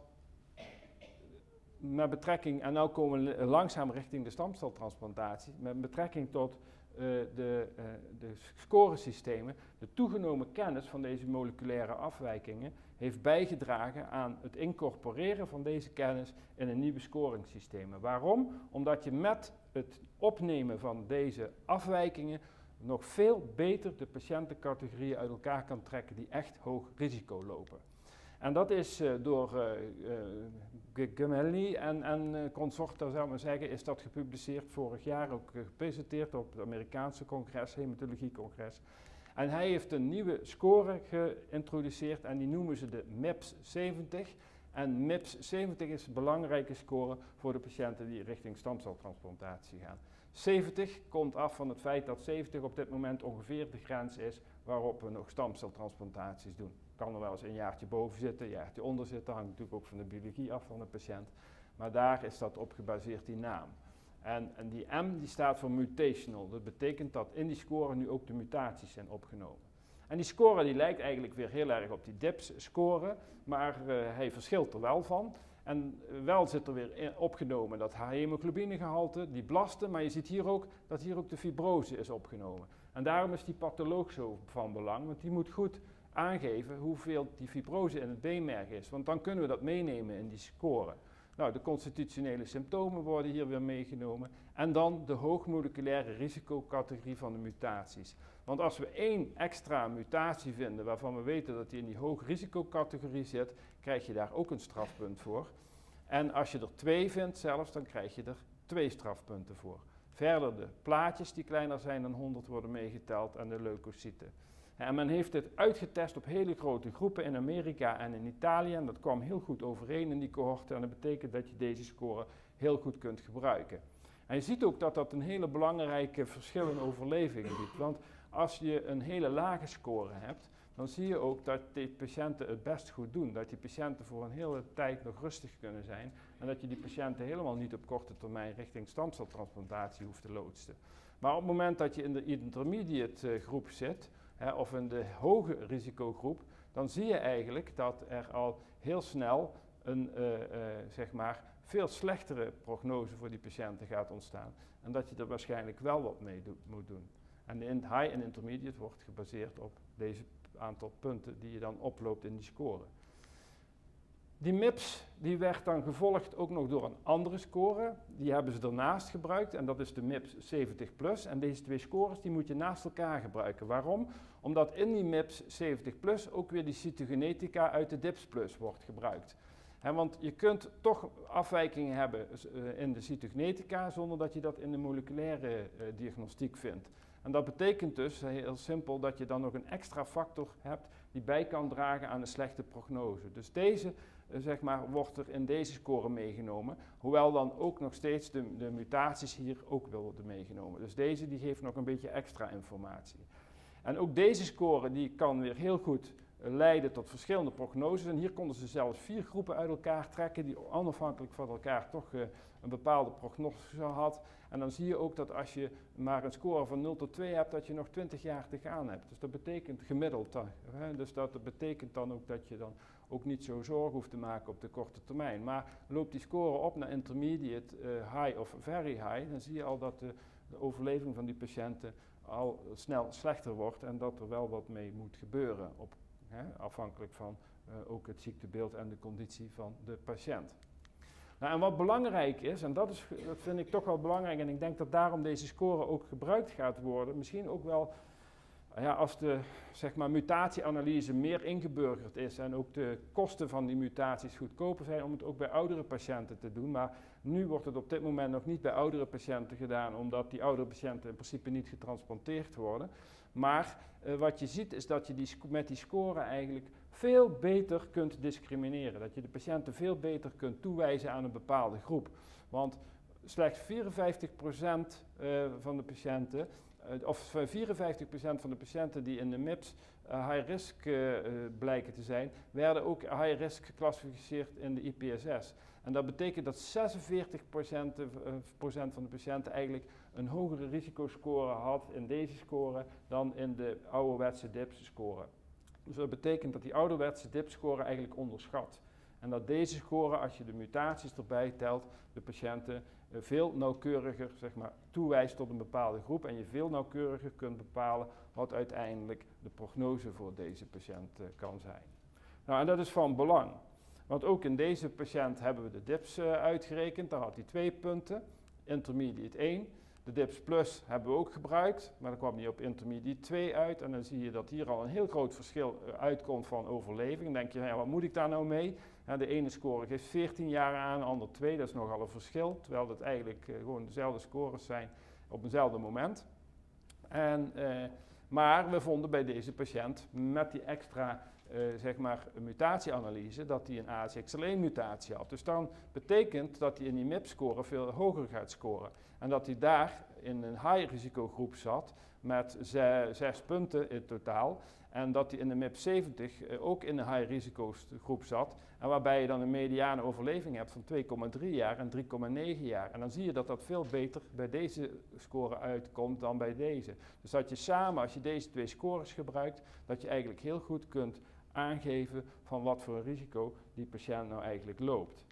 met betrekking, en nu komen we langzaam richting de stamceltransplantatie, met betrekking tot uh, de, uh, de scoresystemen, de toegenomen kennis van deze moleculaire afwijkingen heeft bijgedragen aan het incorporeren van deze kennis in een nieuwe scoringssystemen. Waarom? Omdat je met het opnemen van deze afwijkingen nog veel beter de patiëntencategorieën uit elkaar kan trekken die echt hoog risico lopen. En dat is uh, door uh, uh, Gemelli en, en uh, consorten, zou ik maar zeggen, is dat gepubliceerd vorig jaar, ook uh, gepresenteerd op het Amerikaanse congres, hematologiecongres. En hij heeft een nieuwe score geïntroduceerd en die noemen ze de M I P S zeventig. En M I P S zeventig is een belangrijke score voor de patiënten die richting stamceltransplantatie gaan. zeventig komt af van het feit dat zeventig op dit moment ongeveer de grens is waarop we nog stamceltransplantaties doen. Kan er wel eens een jaartje boven zitten, een jaartje onder zitten, hangt natuurlijk ook van de biologie af van de patiënt. Maar daar is dat op gebaseerd, die naam. En, en die M die staat voor mutational. Dat betekent dat in die score nu ook de mutaties zijn opgenomen. En die score die lijkt eigenlijk weer heel erg op die D I P S-score, maar uh, hij verschilt er wel van. En uh, wel zit er weer in opgenomen dat hemoglobinegehalte, die blasten, maar je ziet hier ook dat hier ook de fibrose is opgenomen. En daarom is die patholoog zo van belang, want die moet goed aangeven hoeveel die fibrose in het beenmerg is. Want dan kunnen we dat meenemen in die score. Nou, de constitutionele symptomen worden hier weer meegenomen. En dan de hoogmoleculaire risicocategorie van de mutaties. Want als we één extra mutatie vinden waarvan we weten dat die in die hoogrisicocategorie zit, krijg je daar ook een strafpunt voor. En als je er twee vindt zelfs, dan krijg je er twee strafpunten voor. Verder de plaatjes die kleiner zijn dan honderd worden meegeteld en de leukocyten. En men heeft dit uitgetest op hele grote groepen in Amerika en in Italië. En dat kwam heel goed overeen in die cohorten. En dat betekent dat je deze score heel goed kunt gebruiken. En je ziet ook dat dat een hele belangrijke verschil in overleving biedt. Want als je een hele lage score hebt, dan zie je ook dat die patiënten het best goed doen. Dat die patiënten voor een hele tijd nog rustig kunnen zijn. En dat je die patiënten helemaal niet op korte termijn richting stamceltransplantatie hoeft te loodsen. Maar op het moment dat je in de intermediate uh, groep zit, He, of in de hoge risicogroep, dan zie je eigenlijk dat er al heel snel een uh, uh, zeg maar veel slechtere prognose voor die patiënten gaat ontstaan. En dat je er waarschijnlijk wel wat mee do moet doen. En de high en intermediate wordt gebaseerd op deze aantal punten die je dan oploopt in die score. Die M I P S die werd dan gevolgd ook nog door een andere score. Die hebben ze ernaast gebruikt en dat is de M I P S zeventig plus. En deze twee scores die moet je naast elkaar gebruiken. Waarom? Omdat in die M I P S zeventig plus ook weer die cytogenetica uit de D I P S plus wordt gebruikt. He, want je kunt toch afwijkingen hebben uh, in de cytogenetica zonder dat je dat in de moleculaire uh, diagnostiek vindt. En dat betekent dus heel simpel dat je dan nog een extra factor hebt die bij kan dragen aan een slechte prognose. Dus deze uh, zeg maar, wordt er in deze score meegenomen, hoewel dan ook nog steeds de, de mutaties hier ook worden meegenomen. Dus deze die geeft nog een beetje extra informatie. En ook deze score die kan weer heel goed uh, leiden tot verschillende prognoses. En hier konden ze zelfs vier groepen uit elkaar trekken die onafhankelijk van elkaar toch uh, een bepaalde prognose had. En dan zie je ook dat als je maar een score van nul tot twee hebt, dat je nog twintig jaar te gaan hebt. Dus dat betekent gemiddeld. Hè? Dus dat betekent dan ook dat je dan ook niet zo zorgen hoeft te maken op de korte termijn. Maar loopt die score op naar intermediate, uh, high of very high, dan zie je al dat de, de overleving van die patiënten al snel slechter wordt en dat er wel wat mee moet gebeuren, op, hè, afhankelijk van uh, ook het ziektebeeld en de conditie van de patiënt. Nou, en wat belangrijk is, en dat, is, dat vind ik toch wel belangrijk, en ik denk dat daarom deze score ook gebruikt gaat worden, misschien ook wel Ja, als de zeg maar, mutatieanalyse meer ingeburgerd is en ook de kosten van die mutaties goedkoper zijn om het ook bij oudere patiënten te doen. Maar nu wordt het op dit moment nog niet bij oudere patiënten gedaan, omdat die oudere patiënten in principe niet getransplanteerd worden. Maar uh, wat je ziet is dat je die met die score eigenlijk veel beter kunt discrimineren. Dat je de patiënten veel beter kunt toewijzen aan een bepaalde groep. Want slechts vierenvijftig procent uh, van de patiënten, uh, of vierenvijftig procent van de patiënten die in de M I P S uh, high risk uh, uh, blijken te zijn, werden ook high risk geclassificeerd in de I P S S. En dat betekent dat zesenveertig procent van de patiënten eigenlijk een hogere risicoscore had in deze score dan in de ouderwetse D I P S-score. Dus dat betekent dat die ouderwetse D I P S-score eigenlijk onderschat. En dat deze score, als je de mutaties erbij telt, de patiënten uh, veel nauwkeuriger zeg maar, toewijst tot een bepaalde groep en je veel nauwkeuriger kunt bepalen wat uiteindelijk de prognose voor deze patiënt uh, kan zijn. Nou, en dat is van belang. Want ook in deze patiënt hebben we de D I P S uh, uitgerekend, daar had hij twee punten, intermediate één. De D I P S Plus hebben we ook gebruikt, maar dan kwam hij op intermediate twee uit. En dan zie je dat hier al een heel groot verschil uh, uitkomt van overleving. Dan denk je, ja, wat moet ik daar nou mee? Ja, de ene score geeft veertien jaar aan, de andere twee, dat is nogal een verschil. Terwijl dat eigenlijk uh, gewoon dezelfde scores zijn op eenzelfde moment. En, uh, maar we vonden bij deze patiënt met die extra Uh, zeg maar een mutatieanalyse dat hij een A S X L één mutatie had. Dus dan betekent dat hij in die M I P score veel hoger gaat scoren. En dat hij daar in een high risicogroep zat met ze, zes punten in totaal. En dat hij in de M I P zeventig uh, ook in een high risicogroep zat. En waarbij je dan een mediane overleving hebt van twee komma drie jaar en drie komma negen jaar. En dan zie je dat dat veel beter bij deze score uitkomt dan bij deze. Dus dat je samen, als je deze twee scores gebruikt, dat je eigenlijk heel goed kunt aangeven van wat voor een risico die patiënt nou eigenlijk loopt.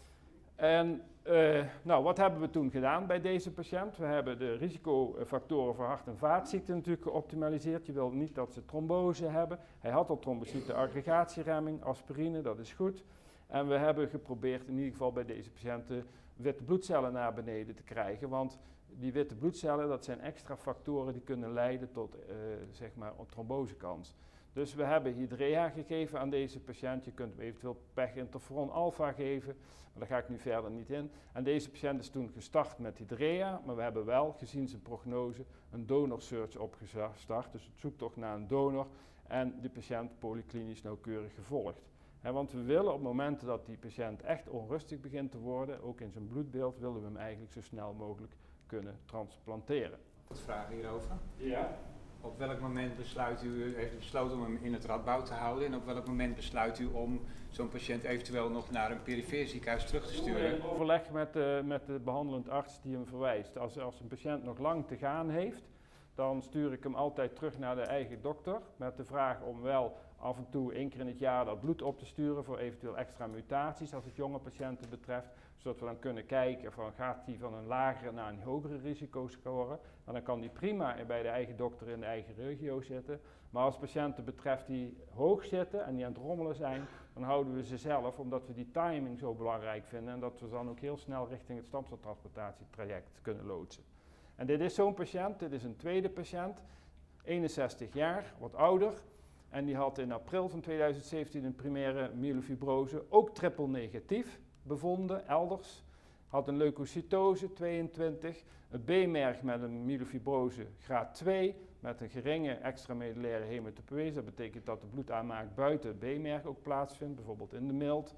En uh, nou, wat hebben we toen gedaan bij deze patiënt? We hebben de risicofactoren voor hart- en vaatziekten natuurlijk geoptimaliseerd. Je wil niet dat ze trombose hebben. Hij had al trombocytenaggregatieremming, aspirine, dat is goed. En we hebben geprobeerd in ieder geval bij deze patiënten witte bloedcellen naar beneden te krijgen. Want die witte bloedcellen, dat zijn extra factoren die kunnen leiden tot uh, zeg maar een trombosekans. Dus we hebben Hydrea gegeven aan deze patiënt. Je kunt hem eventueel peg-interferon alpha geven, maar daar ga ik nu verder niet in. En deze patiënt is toen gestart met Hydrea, maar we hebben wel, gezien zijn prognose, een donorsearch opgestart. Dus het zoektocht naar een donor en de patiënt polyklinisch nauwkeurig gevolgd. He, want we willen op momenten dat die patiënt echt onrustig begint te worden, ook in zijn bloedbeeld, willen we hem eigenlijk zo snel mogelijk kunnen transplanteren. Wat vragen hierover? Ja. Op welk moment besluit u, heeft u besloten om hem in het Radboud te houden en op welk moment besluit u om zo'n patiënt eventueel nog naar een perifeer ziekenhuis terug te sturen? In overleg met de, met de behandelend arts die hem verwijst. Als, als een patiënt nog lang te gaan heeft, dan stuur ik hem altijd terug naar de eigen dokter met de vraag om wel af en toe één keer in het jaar dat bloed op te sturen voor eventueel extra mutaties als het jonge patiënten betreft. Zodat we dan kunnen kijken van gaat hij van een lagere naar een hogere risicoscore. En dan kan die prima bij de eigen dokter in de eigen regio zitten. Maar als patiënten betreft die hoog zitten en die aan het rommelen zijn, dan houden we ze zelf omdat we die timing zo belangrijk vinden. En dat we dan ook heel snel richting het stamceltransplantatietraject kunnen loodsen. En dit is zo'n patiënt, dit is een tweede patiënt, eenenzestig jaar, wat ouder. En die had in april van tweeduizend zeventien een primaire myelofibrose, ook triple negatief bevonden, elders. Had een leukocytose, tweeëntwintig, een B-merg met een myelofibrose graad twee, met een geringe extramedullaire hematopoëse. Dat betekent dat de bloedaanmaak buiten het B-merg ook plaatsvindt, bijvoorbeeld in de milt.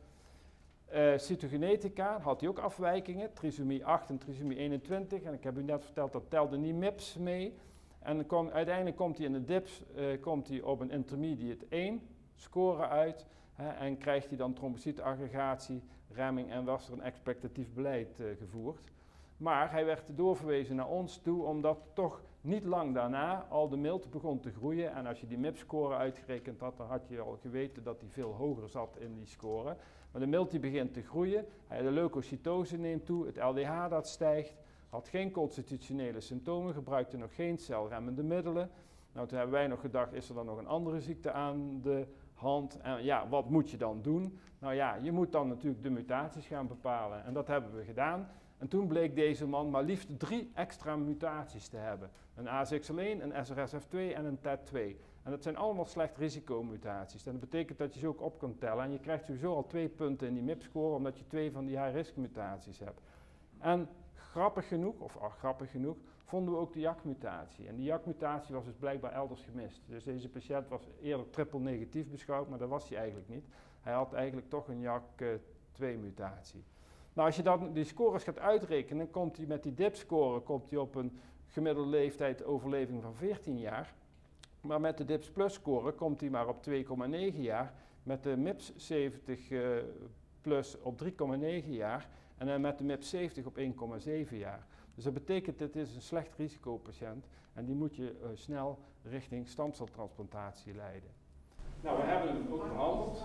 Uh, cytogenetica had hij ook afwijkingen, trisomie acht en trisomie eenentwintig. En ik heb u net verteld, dat telde niet M I P S mee. En kom, uiteindelijk komt hij in de D I P S uh, komt hij op een intermediate één score uit. Hè, en krijgt hij dan trombocyteaggregatie, remming en was er een expectatief beleid uh, gevoerd. Maar hij werd doorverwezen naar ons toe, omdat toch niet lang daarna al de milt begon te groeien. En als je die M I P S-score uitgerekend had, dan had je al geweten dat hij veel hoger zat in die score. Maar de milt die begint te groeien, de leukocytose neemt toe, het L D H dat stijgt, had geen constitutionele symptomen, gebruikte nog geen celremmende middelen. Nou, toen hebben wij nog gedacht, is er dan nog een andere ziekte aan de hand? En ja, wat moet je dan doen? Nou ja, je moet dan natuurlijk de mutaties gaan bepalen. En dat hebben we gedaan. En toen bleek deze man maar liefst drie extra mutaties te hebben. Een A Z X L één, een S R S F twee en een T E T twee. En dat zijn allemaal slecht risicomutaties. En dat betekent dat je ze ook op kunt tellen. En je krijgt sowieso al twee punten in die M I P-score, omdat je twee van die high-risk mutaties hebt. En grappig genoeg, of ach, grappig genoeg, vonden we ook de J A K-mutatie. En die J A K-mutatie was dus blijkbaar elders gemist. Dus deze patiënt was eerder triple negatief beschouwd, maar dat was hij eigenlijk niet. Hij had eigenlijk toch een J A K twee mutatie. Nou, als je dan die scores gaat uitrekenen, komt hij met die D I P-score komt hij op een gemiddelde leeftijd overleving van veertien jaar. Maar met de D I P S Plus score komt hij maar op twee komma negen jaar. Met de M I P S zeventig uh, plus op drie komma negen jaar. En dan met de M I P S zeventig op één komma zeven jaar. Dus dat betekent dat dit is een slecht risicopatiënt. En die moet je uh, snel richting stamceltransplantatie leiden. Nou, we hebben hem ook behandeld.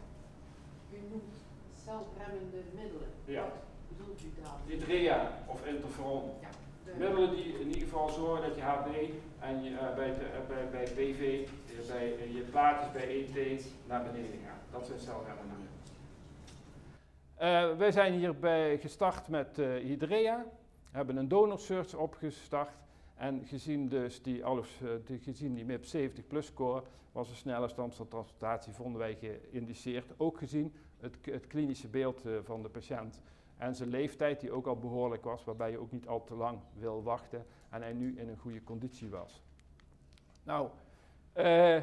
U noemt celremmende middelen. Ja. Wat bedoelt u daar? Hydrea of interferon. Ja, de Middelen die in ieder geval zorgen dat je H B en je, uh, bij, de, uh, bij, bij P V, uh, bij uh, je plaatjes bij E T naar beneden gaan. Dat zijn celremmende middelen. Uh, wij zijn hierbij gestart met uh, Hydrea, hebben een donor search opgestart en gezien, dus die, alles, uh, die, gezien die M I P zeventig plus score was een snelle stamceltransplantatie, vonden wij geïndiceerd. Ook gezien het, het klinische beeld uh, van de patiënt en zijn leeftijd die ook al behoorlijk was, waarbij je ook niet al te lang wil wachten en hij nu in een goede conditie was. Nou, uh,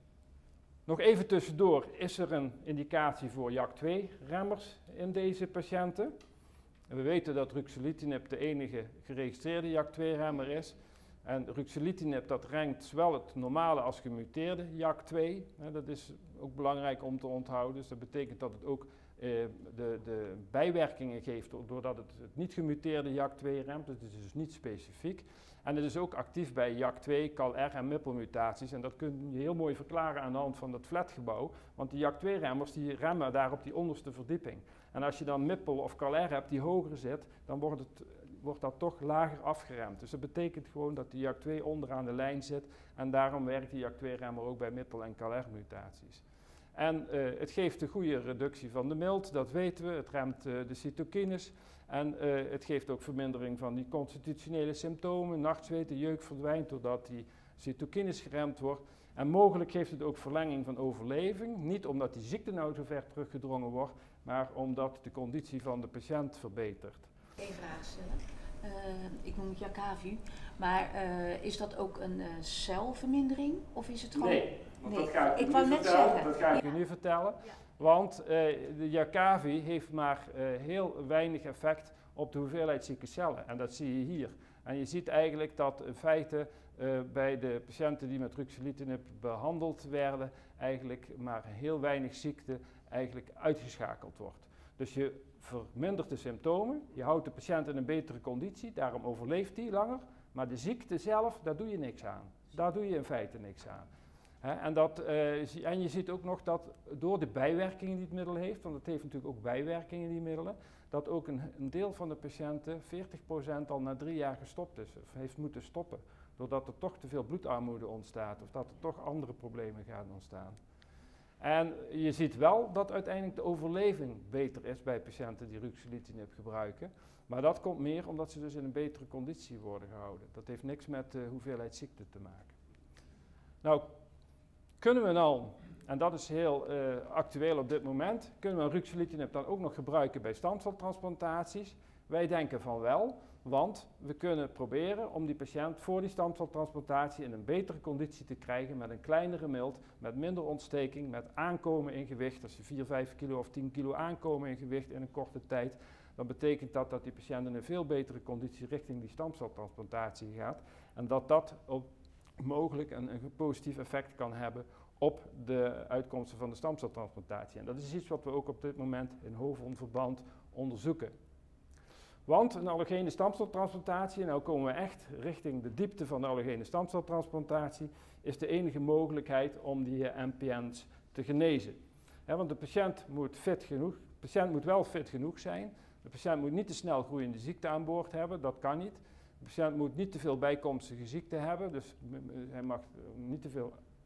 nog even tussendoor, is er een indicatie voor J A K twee remmers in deze patiënten? En we weten dat ruxolitinib de enige geregistreerde J A K twee remmer is. En ruxolitinib dat rankt zowel het normale als gemuteerde J A K twee. Hè, dat is ook belangrijk om te onthouden. Dus dat betekent dat het ook eh, de, de bijwerkingen geeft doordat het, het niet gemuteerde J A K twee remt. Dus het is dus niet specifiek. En het is ook actief bij J A K twee, C A L R en M I P L-mutaties. En dat kun je heel mooi verklaren aan de hand van dat flatgebouw. Want die J A K twee remmers die remmen daar op die onderste verdieping. En als je dan M I P L of C A L R hebt die hoger zit, dan wordt, het, wordt dat toch lager afgeremd. Dus dat betekent gewoon dat die J A K twee onderaan de lijn zit. En daarom werkt die J A K twee remmer ook bij M I P L en C A L R-mutaties. En uh, het geeft een goede reductie van de milt, dat weten we. Het remt uh, de cytokines. En uh, het geeft ook vermindering van die constitutionele symptomen. Nachtzweten, jeuk verdwijnt doordat die cytokines geremd wordt. En mogelijk geeft het ook verlenging van overleving. Niet omdat die ziekte nou zo ver teruggedrongen wordt, maar omdat de conditie van de patiënt verbetert. Eén vraag stellen. Uh, ik noem het Jakavi, maar uh, is dat ook een uh, celvermindering of is het gewoon... Nee, want nee. dat ga ik, ik u wou nu net vertellen. zeggen. Dat ga ik Ja. u nu vertellen. Ja. Want uh, de Jakavi heeft maar uh, heel weinig effect op de hoeveelheid zieke cellen. En dat zie je hier. En je ziet eigenlijk dat in feite uh, bij de patiënten die met ruxolitinib behandeld werden, eigenlijk maar heel weinig ziekte eigenlijk uitgeschakeld wordt. Dus je vermindert de symptomen, je houdt de patiënt in een betere conditie, daarom overleeft hij langer. Maar de ziekte zelf, daar doe je niks aan. Daar doe je in feite niks aan. He, en, dat, uh, en je ziet ook nog dat door de bijwerkingen die het middel heeft, want het heeft natuurlijk ook bijwerkingen die middelen, dat ook een, een deel van de patiënten, veertig procent al na drie jaar gestopt is, of heeft moeten stoppen. Doordat er toch te veel bloedarmoede ontstaat, of dat er toch andere problemen gaan ontstaan. En je ziet wel dat uiteindelijk de overleving beter is bij patiënten die ruxolitinib gebruiken. Maar dat komt meer omdat ze dus in een betere conditie worden gehouden. Dat heeft niks met de hoeveelheid ziekte te maken. Nou, kunnen we nou, en dat is heel uh, actueel op dit moment, kunnen we ruxolitinib dan ook nog gebruiken bij stamceltransplantaties? Wij denken van wel, want we kunnen proberen om die patiënt voor die stamceltransplantatie in een betere conditie te krijgen met een kleinere milt, met minder ontsteking, met aankomen in gewicht. Als je vier, vijf kilo of tien kilo aankomen in gewicht in een korte tijd, dan betekent dat dat die patiënt in een veel betere conditie richting die stamceltransplantatie gaat. En dat dat op mogelijk een, een positief effect kan hebben op de uitkomsten van de stamceltransplantatie. En dat is iets wat we ook op dit moment in hoofdverband onderzoeken. Want een allogene stamceltransplantatie, en nou komen we echt richting de diepte van de allogene stamceltransplantatie, is de enige mogelijkheid om die M P N's te genezen. He, want de patiënt moet fit genoeg, de patiënt moet wel fit genoeg zijn. De patiënt moet niet te snel groeiende ziekte aan boord hebben, dat kan niet. De patiënt moet niet te veel bijkomstige ziekte hebben, dus hij mag niet te veel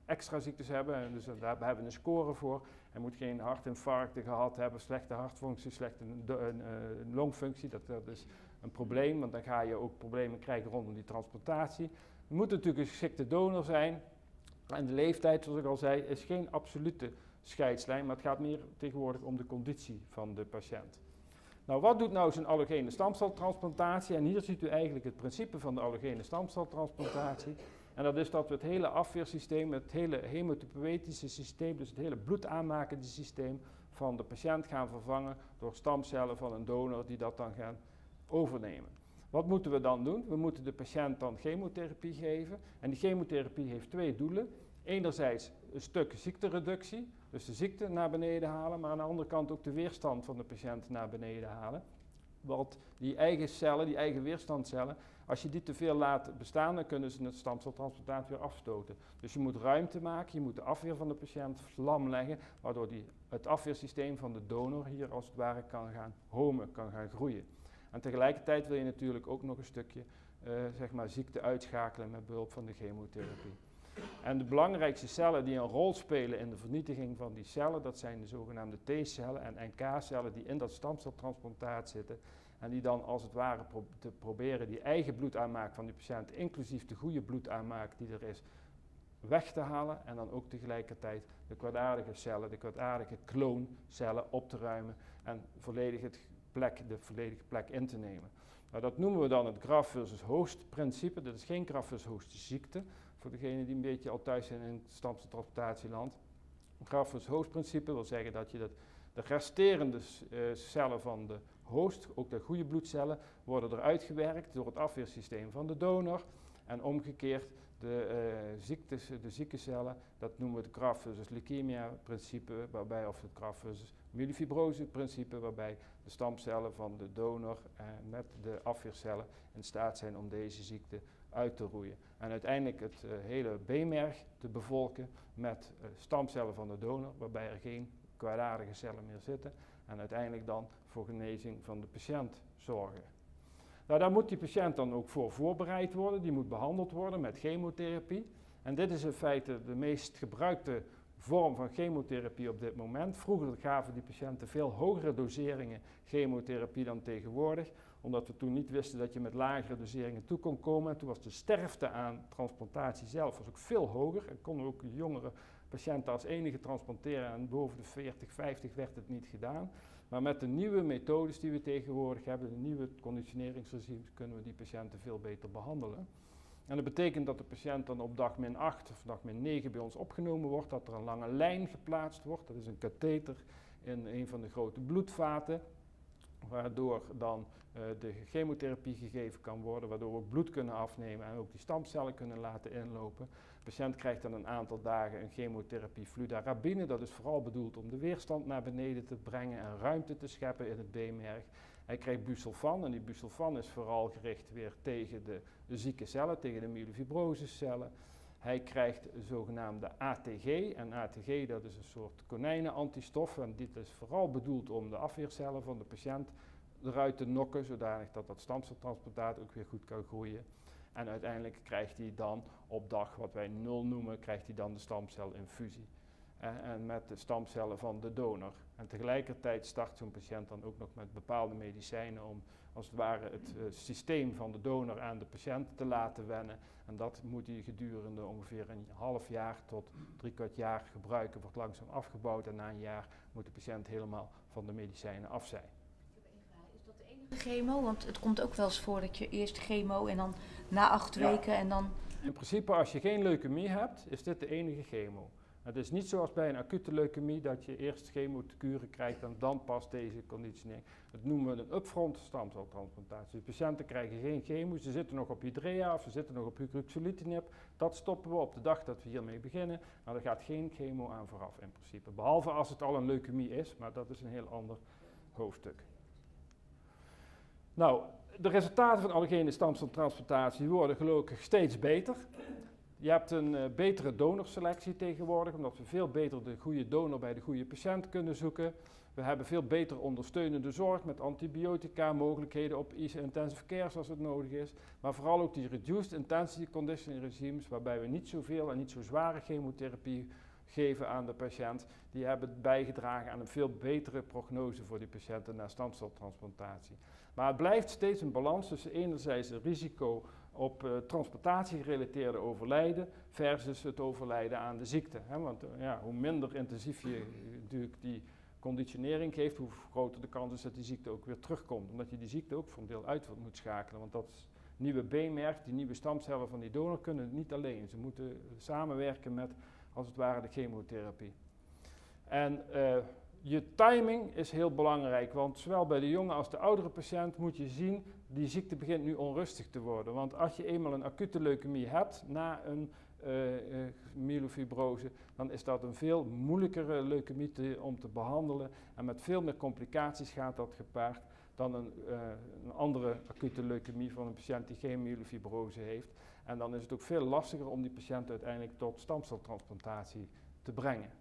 extra ziektes hebben. En dus daar hebben we een score voor. Hij moet geen hartinfarcten gehad hebben, slechte hartfunctie, slechte een, een longfunctie. Dat, dat is een probleem, want dan ga je ook problemen krijgen rondom die transplantatie. Er moet natuurlijk een geschikte donor zijn. En de leeftijd, zoals ik al zei, is geen absolute scheidslijn, maar het gaat meer tegenwoordig om de conditie van de patiënt. Nou, wat doet nou zo'n allogene stamceltransplantatie? En hier ziet u eigenlijk het principe van de allogene stamceltransplantatie. En dat is dat we het hele afweersysteem, het hele hematopoëtische systeem, dus het hele bloedaanmakende systeem van de patiënt gaan vervangen door stamcellen van een donor die dat dan gaan overnemen. Wat moeten we dan doen? We moeten de patiënt dan chemotherapie geven. En die chemotherapie heeft twee doelen. Enerzijds een stuk ziektereductie, dus de ziekte naar beneden halen, maar aan de andere kant ook de weerstand van de patiënt naar beneden halen. Want die eigen cellen, die eigen weerstandcellen, als je die te veel laat bestaan, dan kunnen ze het stamceltransplantaat weer afstoten. Dus je moet ruimte maken, je moet de afweer van de patiënt lam leggen, waardoor die, het afweersysteem van de donor hier als het ware kan gaan homen, kan gaan groeien. En tegelijkertijd wil je natuurlijk ook nog een stukje uh, zeg maar ziekte uitschakelen met behulp van de chemotherapie. En de belangrijkste cellen die een rol spelen in de vernietiging van die cellen, dat zijn de zogenaamde T-cellen en N K-cellen die in dat stamceltransplantaat zitten. En die dan als het ware pro te proberen die eigen bloedaanmaak van die patiënt, inclusief de goede bloedaanmaak die er is, weg te halen. En dan ook tegelijkertijd de kwaadaardige cellen, de kwaadaardige klooncellen op te ruimen en volledig het plek, de volledige plek in te nemen. Nou, dat noemen we dan het graft versus host principe. Dat is geen graft versus host ziekte, voor degenen die een beetje al thuis zijn in het stamceltransplantatieland. Het graft versus host principe wil zeggen dat je dat, de resterende uh, cellen van de host, ook de goede bloedcellen, worden eruit gewerkt door het afweersysteem van de donor. En omgekeerd de, uh, ziektes, de zieke cellen, dat noemen we het graft versus leukemia principe, waarbij, of het graft versus myelofibrose principe, waarbij de stamcellen van de donor uh, met de afweercellen in staat zijn om deze ziekte uit te roeien. En uiteindelijk het uh, hele beenmerg te bevolken met uh, stamcellen van de donor, waarbij er geen kwaadaardige cellen meer zitten. En uiteindelijk dan voor genezing van de patiënt zorgen. Nou, daar moet die patiënt dan ook voor voorbereid worden. Die moet behandeld worden met chemotherapie. En dit is in feite de meest gebruikte vorm van chemotherapie op dit moment. Vroeger gaven die patiënten veel hogere doseringen chemotherapie dan tegenwoordig, omdat we toen niet wisten dat je met lagere doseringen toe kon komen. En toen was de sterfte aan transplantatie zelf was ook veel hoger. En konden we ook jongere patiënten als enige transplanteren en boven de veertig, vijftig werd het niet gedaan. Maar met de nieuwe methodes die we tegenwoordig hebben, de nieuwe conditioneringsregimes, kunnen we die patiënten veel beter behandelen. En dat betekent dat de patiënt dan op dag min acht of dag min negen bij ons opgenomen wordt, dat er een lange lijn geplaatst wordt. Dat is een katheter in een van de grote bloedvaten, waardoor dan uh, de chemotherapie gegeven kan worden, waardoor we ook bloed kunnen afnemen en ook die stamcellen kunnen laten inlopen. De patiënt krijgt dan een aantal dagen een chemotherapie fludarabine. Dat is vooral bedoeld om de weerstand naar beneden te brengen en ruimte te scheppen in het beenmerg. Hij krijgt busulfan en die busulfan is vooral gericht weer tegen de, de zieke cellen, tegen de myelofibrosecellen. Hij krijgt zogenaamde A T G en A T G dat is een soort konijnenantistof en dit is vooral bedoeld om de afweercellen van de patiënt eruit te nokken, zodanig dat dat stamceltransplantaat ook weer goed kan groeien. En uiteindelijk krijgt hij dan op dag wat wij nul noemen, krijgt hij dan de stamcelinfusie. En, en met de stamcellen van de donor. En tegelijkertijd start zo'n patiënt dan ook nog met bepaalde medicijnen om als het ware het uh, systeem van de donor aan de patiënt te laten wennen. En dat moet hij gedurende ongeveer een half jaar tot drie kwart jaar gebruiken, wordt langzaam afgebouwd en na een jaar moet de patiënt helemaal van de medicijnen af zijn. Is dat de enige chemo? Want het komt ook wel eens voor dat je eerst chemo en dan na acht ja. weken en dan... In principe als je geen leukemie hebt, is dit de enige chemo. Het is niet zoals bij een acute leukemie dat je eerst chemo te kuren krijgt en dan pas deze conditionering. Dat noemen we een upfront stamceltransplantatie. De patiënten krijgen geen chemo, ze zitten nog op hydrea of ze zitten nog op hydroxylitinib. Dat stoppen we op de dag dat we hiermee beginnen, maar er gaat geen chemo aan vooraf in principe. Behalve als het al een leukemie is, maar dat is een heel ander hoofdstuk. Nou, de resultaten van allogene stamceltransplantatie worden gelukkig steeds beter. Je hebt een uh, betere donorselectie tegenwoordig, omdat we veel beter de goede donor bij de goede patiënt kunnen zoeken. We We hebben veel beter ondersteunende zorg met antibiotica, mogelijkheden op I C intensive care als het nodig is. Maar vooral ook die reduced intensity conditioning regimes, waarbij we niet zoveel en niet zo zware chemotherapie geven aan de patiënt. Die hebben bijgedragen aan een veel betere prognose voor die patiënten na stamceltransplantatie. Maar het blijft steeds een balans tussen enerzijds het risico op uh, transplantatie-gerelateerde overlijden versus het overlijden aan de ziekte. Hè? Want uh, ja, hoe minder intensief je uh, die conditionering geeft, hoe groter de kans is dat die ziekte ook weer terugkomt. Omdat je die ziekte ook voor een deel uit moet schakelen. Want dat nieuwe beenmerg, die nieuwe stamcellen van die donor kunnen het niet alleen. Ze moeten samenwerken met, als het ware, de chemotherapie. En uh, je timing is heel belangrijk, want zowel bij de jonge als de oudere patiënt moet je zien, die ziekte begint nu onrustig te worden. Want als je eenmaal een acute leukemie hebt na een uh, uh, myelofibrose, dan is dat een veel moeilijkere leukemie te, om te behandelen. En met veel meer complicaties gaat dat gepaard dan een, uh, een andere acute leukemie van een patiënt die geen myelofibrose heeft. En dan is het ook veel lastiger om die patiënt uiteindelijk tot stamceltransplantatie te brengen.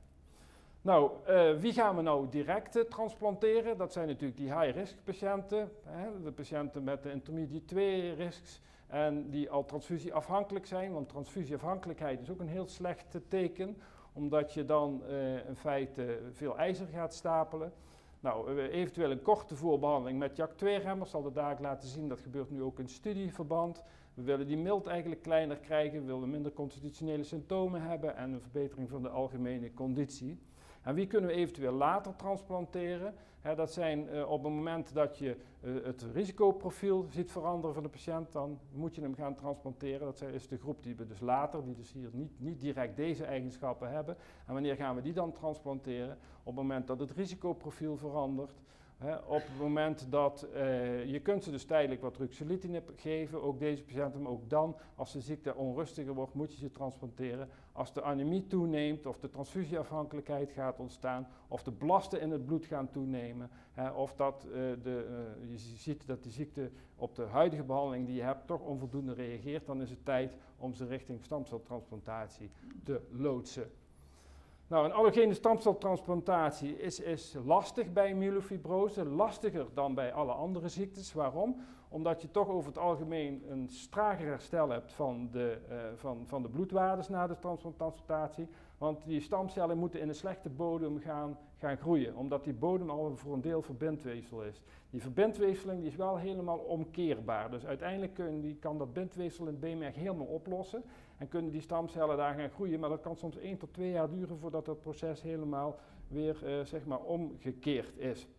Nou, uh, wie gaan we nou direct uh, transplanteren? Dat zijn natuurlijk die high-risk patiënten, hè, de patiënten met de intermediate twee risks en die al transfusieafhankelijk zijn, want transfusieafhankelijkheid is ook een heel slecht uh, teken, omdat je dan uh, in feite veel ijzer gaat stapelen. Nou, uh, eventueel een korte voorbehandeling met J A K twee remmers, zal de daar laten zien, dat gebeurt nu ook in studieverband. We willen die mild eigenlijk kleiner krijgen, we willen minder constitutionele symptomen hebben en een verbetering van de algemene conditie. En wie kunnen we eventueel later transplanteren? He, dat zijn uh, op het moment dat je uh, het risicoprofiel ziet veranderen van de patiënt, dan moet je hem gaan transplanteren. Dat is de groep die we dus later, die dus hier niet, niet direct deze eigenschappen hebben. En wanneer gaan we die dan transplanteren? Op het moment dat het risicoprofiel verandert. He, op het moment dat uh, je kunt ze dus tijdelijk wat ruxolitinib geven, ook deze patiënten, maar ook dan, als de ziekte onrustiger wordt, moet je ze transplanteren. Als de anemie toeneemt, of de transfusieafhankelijkheid gaat ontstaan, of de blasten in het bloed gaan toenemen, he, of dat uh, de, uh, je ziet dat die ziekte op de huidige behandeling die je hebt toch onvoldoende reageert, dan is het tijd om ze richting stamceltransplantatie te loodsen. Nou, een allogene stamceltransplantatie is, is lastig bij myelofibrose, lastiger dan bij alle andere ziektes. Waarom? Omdat je toch over het algemeen een trager herstel hebt van de, uh, van, van de bloedwaardes na de transplantatie. Want die stamcellen moeten in een slechte bodem gaan, gaan groeien, omdat die bodem al voor een deel verbindweefsel is. Die verbindweefseling die is wel helemaal omkeerbaar, dus uiteindelijk kun die, kan dat bindweefsel in het beenmerg helemaal oplossen. En kunnen die stamcellen daar gaan groeien, maar dat kan soms één tot twee jaar duren voordat dat proces helemaal weer uh, zeg maar omgekeerd is.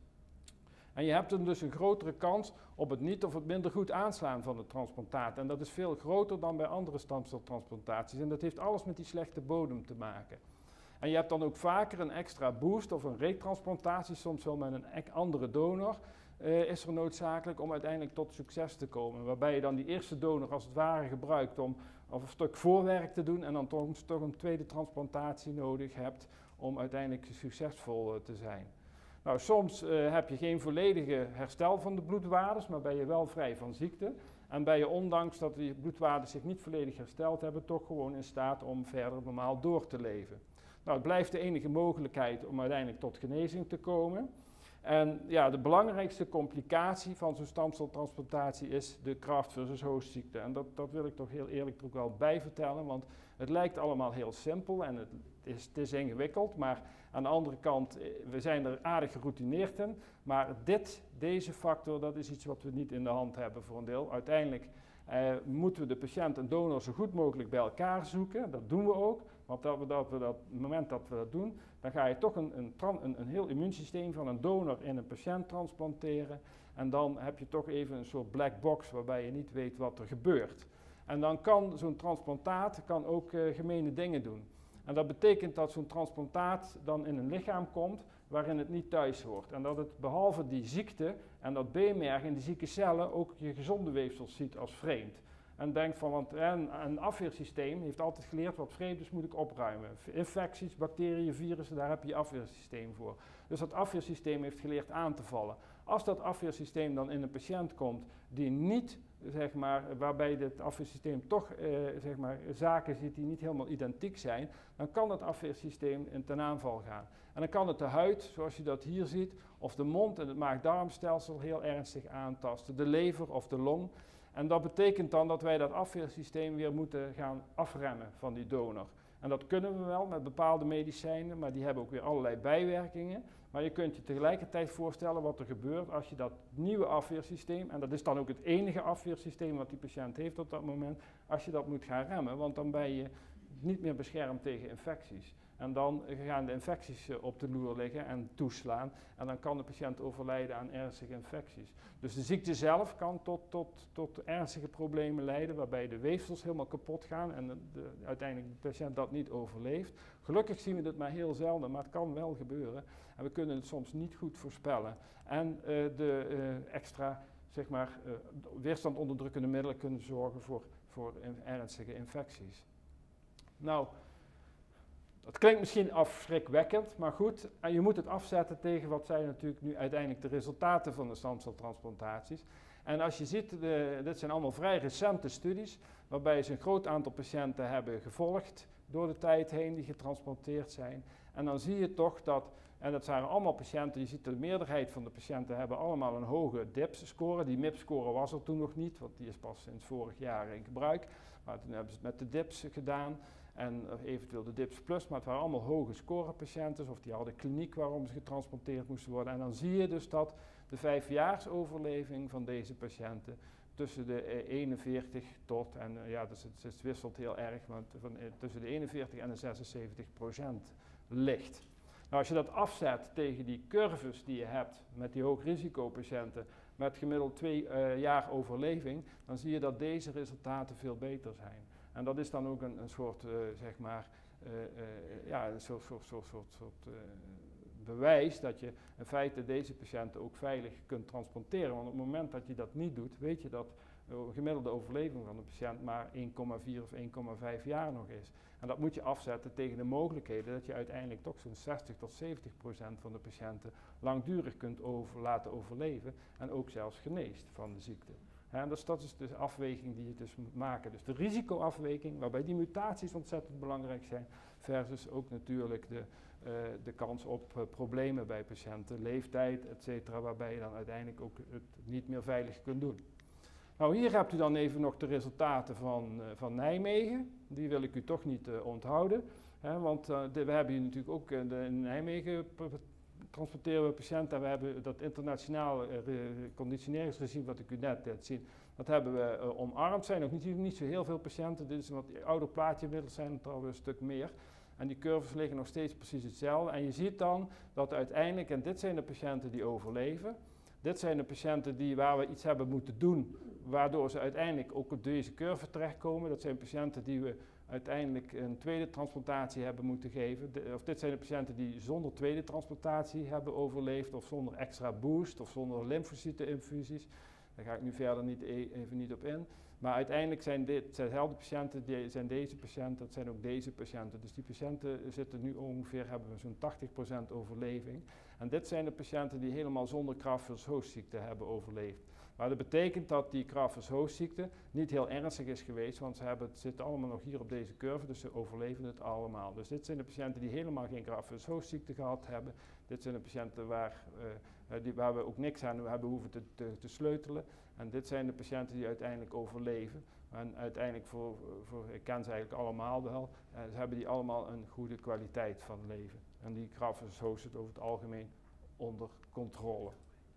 En je hebt dan dus een grotere kans op het niet of het minder goed aanslaan van het transplantaat. En dat is veel groter dan bij andere stamceltransplantaties. En dat heeft alles met die slechte bodem te maken. En je hebt dan ook vaker een extra boost of een retransplantatie, soms wel met een andere donor, uh, is er noodzakelijk om uiteindelijk tot succes te komen. Waarbij je dan die eerste donor als het ware gebruikt om of een stuk voorwerk te doen en dan toch, toch een tweede transplantatie nodig hebt om uiteindelijk succesvol uh, te zijn. Nou, soms uh, heb je geen volledige herstel van de bloedwaardes, maar ben je wel vrij van ziekte. En ben je, ondanks dat die bloedwaardes zich niet volledig hersteld hebben, toch gewoon in staat om verder normaal door te leven. Nou, het blijft de enige mogelijkheid om uiteindelijk tot genezing te komen. En ja, de belangrijkste complicatie van zo'n stamceltransplantatie is de graft versus host ziekte. En dat, dat wil ik toch heel eerlijk er ook wel bij vertellen, want het lijkt allemaal heel simpel en het is, het is ingewikkeld, maar aan de andere kant, we zijn er aardig geroutineerd in, maar dit, deze factor, dat is iets wat we niet in de hand hebben voor een deel. Uiteindelijk eh, moeten we de patiënt en donor zo goed mogelijk bij elkaar zoeken, dat doen we ook, maar op dat, we dat, we dat, het moment dat we dat doen, dan ga je toch een, een, een, een heel immuunsysteem van een donor in een patiënt transplanteren en dan heb je toch even een soort black box waarbij je niet weet wat er gebeurt. En dan kan zo'n transplantaat kan ook uh, gemene dingen doen. En dat betekent dat zo'n transplantaat dan in een lichaam komt waarin het niet thuis hoort. En dat het behalve die ziekte en dat beenmerg en die zieke cellen ook je gezonde weefsels ziet als vreemd. En denkt van, want een, een afweersysteem heeft altijd geleerd wat vreemd is moet ik opruimen. Infecties, bacteriën, virussen, daar heb je je afweersysteem voor. Dus dat afweersysteem heeft geleerd aan te vallen. Als dat afweersysteem dan in een patiënt komt die niet, zeg maar, waarbij het afweersysteem toch eh, zeg maar, zaken ziet die niet helemaal identiek zijn, dan kan het afweersysteem in ten aanval gaan. En dan kan het de huid, zoals je dat hier ziet, of de mond en het maag-darmstelsel heel ernstig aantasten, de lever of de long. En dat betekent dan dat wij dat afweersysteem weer moeten gaan afremmen van die donor. En dat kunnen we wel met bepaalde medicijnen, maar die hebben ook weer allerlei bijwerkingen. Maar je kunt je tegelijkertijd voorstellen wat er gebeurt als je dat nieuwe afweersysteem, en dat is dan ook het enige afweersysteem wat die patiënt heeft op dat moment, als je dat moet gaan remmen, want dan ben je niet meer beschermd tegen infecties. En dan gaan de infecties op de loer liggen en toeslaan. En dan kan de patiënt overlijden aan ernstige infecties. Dus de ziekte zelf kan tot, tot, tot ernstige problemen leiden, waarbij de weefsels helemaal kapot gaan en de, de, uiteindelijk de patiënt dat niet overleeft. Gelukkig zien we dit maar heel zelden, maar het kan wel gebeuren. En we kunnen het soms niet goed voorspellen. En uh, de uh, extra, zeg maar, uh, weerstand onderdrukkende middelen kunnen zorgen voor, voor in, ernstige infecties. Nou, dat klinkt misschien afschrikwekkend, maar goed, en je moet het afzetten tegen wat zijn natuurlijk nu uiteindelijk de resultaten van de stamceltransplantaties. En als je ziet, de, dit zijn allemaal vrij recente studies, waarbij ze een groot aantal patiënten hebben gevolgd door de tijd heen die getransplanteerd zijn. En dan zie je toch dat, en dat zijn allemaal patiënten, je ziet de meerderheid van de patiënten hebben allemaal een hoge D I P S-score. Die M I P-score was er toen nog niet, want die is pas sinds vorig jaar in gebruik. Maar toen hebben ze het met de D I P S gedaan. En eventueel de D I P S plus, maar het waren allemaal hoge scorepatiënten, of die hadden kliniek waarom ze getransplanteerd moesten worden. En dan zie je dus dat de vijfjaarsoverleving van deze patiënten tussen de eenenveertig tot, en uh, ja, dus het, het wisselt heel erg, maar van, uh, tussen de eenenveertig en de zesenzeventig procent ligt. Nou, als je dat afzet tegen die curves die je hebt met die hoogrisicopatiënten met gemiddeld twee uh, jaar overleving, dan zie je dat deze resultaten veel beter zijn. En dat is dan ook een, een soort, uh, zeg maar, uh, uh, ja, een soort, soort, soort, soort, soort uh, bewijs dat je in feite deze patiënten ook veilig kunt transplanteren. Want op het moment dat je dat niet doet, weet je dat de gemiddelde overleving van de patiënt maar één komma vier of één komma vijf jaar nog is. En dat moet je afzetten tegen de mogelijkheden dat je uiteindelijk toch zo'n zestig tot zeventig procent van de patiënten langdurig kunt over, laten overleven en ook zelfs geneest van de ziekte. En dus dat is de afweging die je dus moet maken. Dus de risicoafweging, waarbij die mutaties ontzettend belangrijk zijn, versus ook natuurlijk de, uh, de kans op uh, problemen bij patiënten, leeftijd, et cetera, waarbij je dan uiteindelijk ook het niet meer veilig kunt doen. Nou, hier hebt u dan even nog de resultaten van, uh, van Nijmegen. Die wil ik u toch niet uh, onthouden, hè, want uh, de, we hebben hier natuurlijk ook uh, de, in Nijmegen transporteren we patiënten en we hebben dat internationale uh, conditioneringsregime wat ik u net liet zien, dat hebben we uh, omarmd. Er zijn ook niet, niet zo heel veel patiënten, dit is een wat ouder plaatje, inmiddels zijn het er alweer een stuk meer. En die curves liggen nog steeds precies hetzelfde. En je ziet dan dat uiteindelijk, en dit zijn de patiënten die overleven, dit zijn de patiënten die, waar we iets hebben moeten doen, waardoor ze uiteindelijk ook op deze curve terechtkomen. Dat zijn patiënten die we uiteindelijk een tweede transplantatie hebben moeten geven. De, of dit zijn de patiënten die zonder tweede transplantatie hebben overleefd, of zonder extra boost, of zonder lymfocyteninfusies. Daar ga ik nu verder niet e even niet op in. Maar uiteindelijk zijn dit dezelfde patiënten, die zijn deze patiënten, dat zijn ook deze patiënten. Dus die patiënten zitten nu ongeveer, hebben we zo'n tachtig procent overleving. En dit zijn de patiënten die helemaal zonder Graft-versus-host-ziekte hebben overleefd. Maar dat betekent dat die Graft-versus-host-ziekte niet heel ernstig is geweest, want ze hebben, zitten allemaal nog hier op deze curve, dus ze overleven het allemaal. Dus dit zijn de patiënten die helemaal geen Graft-versus-host-ziekte gehad hebben. Dit zijn de patiënten waar, uh, die, waar we ook niks aan hebben hoeven te, te, te sleutelen. En dit zijn de patiënten die uiteindelijk overleven. En uiteindelijk, voor, voor, ik ken ze eigenlijk allemaal wel, uh, ze hebben die allemaal een goede kwaliteit van leven. En die Graft-versus-host zit over het algemeen onder controle.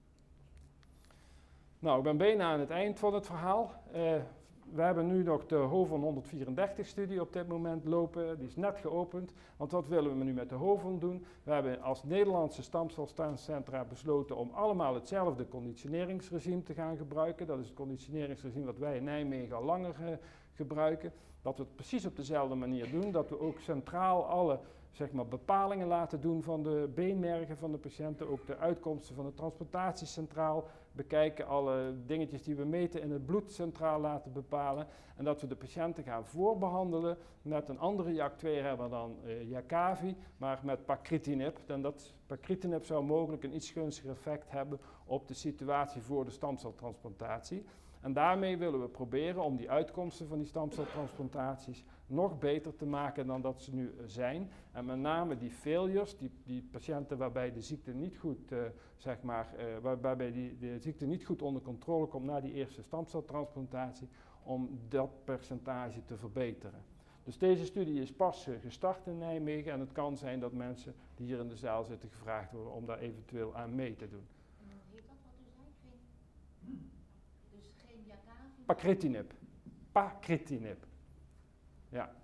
Nou, ik ben bijna aan het eind van het verhaal. Uh, we hebben nu nog de HOVON honderdvierendertig studie op dit moment lopen. Die is net geopend. Want wat willen we nu met de HOVON doen? We hebben als Nederlandse stamcelcentra besloten om allemaal hetzelfde conditioneringsregime te gaan gebruiken. Dat is het conditioneringsregime wat wij in Nijmegen al langer uh, gebruiken. Dat we het precies op dezelfde manier doen. Dat we ook centraal alle zeg maar, bepalingen laten doen van de beenmergen van de patiënten, ook de uitkomsten van de transplantatiecentraal bekijken, alle dingetjes die we meten in het bloed centraal laten bepalen en dat we de patiënten gaan voorbehandelen met een andere J A K twee remmer dan uh, Jakavi, maar met pacritinib. En dat pacritinib zou mogelijk een iets gunstiger effect hebben op de situatie voor de stamceltransplantatie. En daarmee willen we proberen om die uitkomsten van die stamceltransplantaties nog beter te maken dan dat ze nu zijn. En met name die failures, die, die patiënten waarbij de ziekte niet goed, uh, zeg maar, uh, waar, waarbij die, de ziekte niet goed onder controle komt na die eerste stamceltransplantatie, om dat percentage te verbeteren. Dus deze studie is pas uh, gestart in Nijmegen en het kan zijn dat mensen die hier in de zaal zitten gevraagd worden om daar eventueel aan mee te doen. Heet dat wat u zei? Geen, dus geen Jakavi? Pacritinib. Pacritinib. Ja.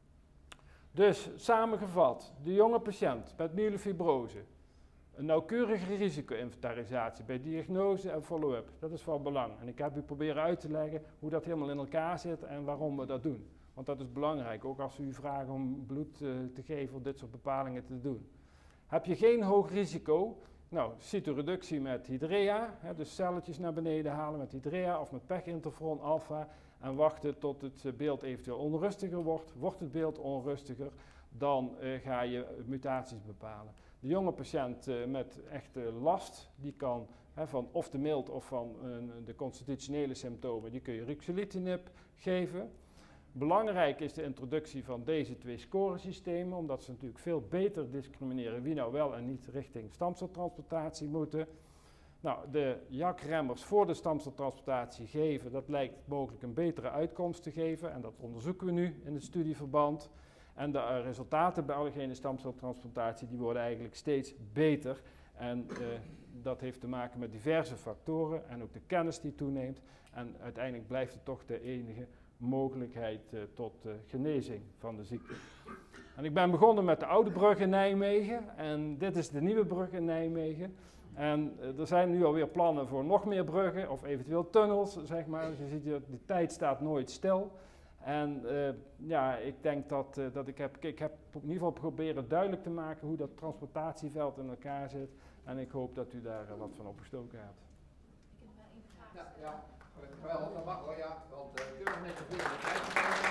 Dus samengevat, de jonge patiënt met myelofibrose, een nauwkeurige risico-inventarisatie bij diagnose en follow-up, dat is van belang. En ik heb u proberen uit te leggen hoe dat helemaal in elkaar zit en waarom we dat doen. Want dat is belangrijk, ook als we u vragen om bloed uh, te geven om dit soort bepalingen te doen. Heb je geen hoog risico? Nou, cytoreductie met hydrea, hè, dus celletjes naar beneden halen met hydrea of met pechinterferon alpha en wachten tot het beeld eventueel onrustiger wordt. Wordt het beeld onrustiger, dan uh, ga je mutaties bepalen. De jonge patiënt uh, met echte last, die kan hè, van of de mild of van uh, de constitutionele symptomen, die kun je ruxolitinib geven. Belangrijk is de introductie van deze twee scoresystemen, omdat ze natuurlijk veel beter discrimineren wie nou wel en niet richting stamceltransplantatie moeten. Nou, de J A K-remmers voor de stamceltransplantatie geven, dat lijkt mogelijk een betere uitkomst te geven en dat onderzoeken we nu in het studieverband. En de uh, resultaten bij allogenese stamceltransplantatie die worden eigenlijk steeds beter en uh, dat heeft te maken met diverse factoren en ook de kennis die toeneemt en uiteindelijk blijft het toch de enige mogelijkheid uh, tot uh, genezing van de ziekte. En ik ben begonnen met de oude brug in Nijmegen en dit is de nieuwe brug in Nijmegen. En uh, er zijn nu alweer plannen voor nog meer bruggen of eventueel tunnels, zeg maar. Dus je ziet, de tijd staat nooit stil. En uh, ja, ik denk dat, uh, dat ik heb, ik heb in ieder geval proberen duidelijk te maken hoe dat transportatieveld in elkaar zit. En ik hoop dat u daar uh, wat van opgestoken hebt. Ik heb wel één vraag. Ja, ja. Wel, dat mag wel, ja. Want uh, keurig net zoveel in de tijd gekomen.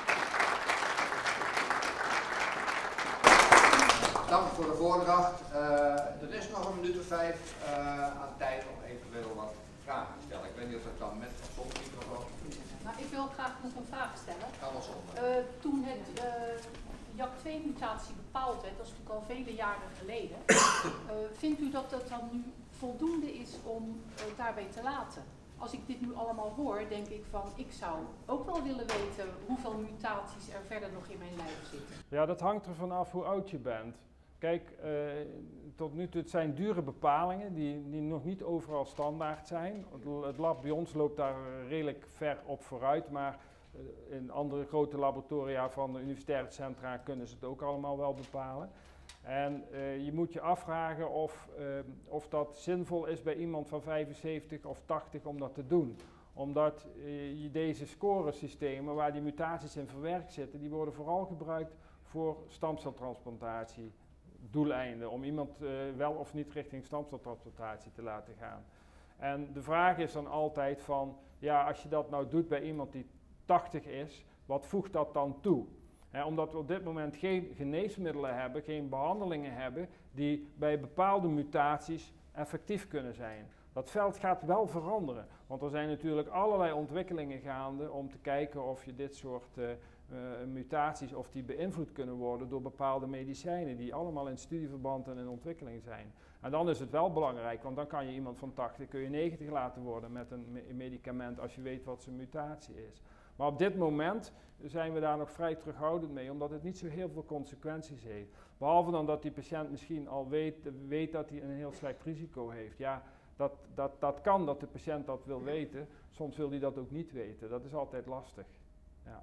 Dank voor de voordracht. Uh, er is nog een minuut of vijf uh, aan tijd om eventueel wat vragen te stellen. Ik weet niet of dat kan met of zonder microfoon. Maar ik wil graag nog een vraag stellen. Kan wel zonder. Uh, toen het uh, J A K twee mutatie bepaald werd, dat is natuurlijk al vele jaren geleden, uh, vindt u dat dat dan nu voldoende is om uh, daarbij te laten? Als ik dit nu allemaal hoor, denk ik van, ik zou ook wel willen weten hoeveel mutaties er verder nog in mijn lijf zitten. Ja, dat hangt ervan af hoe oud je bent. Kijk, uh, tot nu toe het zijn dure bepalingen die, die nog niet overal standaard zijn. Het, het lab bij ons loopt daar redelijk ver op vooruit, maar uh, in andere grote laboratoria van de universitaire centra kunnen ze het ook allemaal wel bepalen. En uh, je moet je afvragen of, uh, of dat zinvol is bij iemand van vijfenzeventig of tachtig om dat te doen. Omdat uh, je deze scoresystemen waar die mutaties in verwerkt zitten, die worden vooral gebruikt voor stamceltransplantatie doeleinden. Om iemand uh, wel of niet richting stamceltransplantatie te laten gaan. En de vraag is dan altijd van, ja, als je dat nou doet bij iemand die tachtig is, wat voegt dat dan toe? He, omdat we op dit moment geen geneesmiddelen hebben, geen behandelingen hebben die bij bepaalde mutaties effectief kunnen zijn. Dat veld gaat wel veranderen, want er zijn natuurlijk allerlei ontwikkelingen gaande om te kijken of je dit soort uh, uh, mutaties, of die beïnvloed kunnen worden door bepaalde medicijnen die allemaal in studieverband en in ontwikkeling zijn. En dan is het wel belangrijk, want dan kan je iemand van tachtig, kun je negentig laten worden met een me medicament als je weet wat zijn mutatie is. Maar op dit moment zijn we daar nog vrij terughoudend mee, omdat het niet zo heel veel consequenties heeft. Behalve dan dat die patiënt misschien al weet, weet dat hij een heel slecht risico heeft. Ja, dat, dat, dat kan dat de patiënt dat wil weten, soms wil hij dat ook niet weten. Dat is altijd lastig. Ja.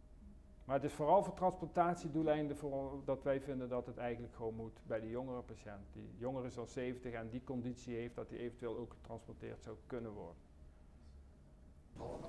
Maar het is vooral voor transplantatiedoeleinden voor, dat wij vinden dat het eigenlijk gewoon moet bij de jongere patiënt. Die jonger is dan zeventig en die conditie heeft dat hij eventueel ook getransplanteerd zou kunnen worden.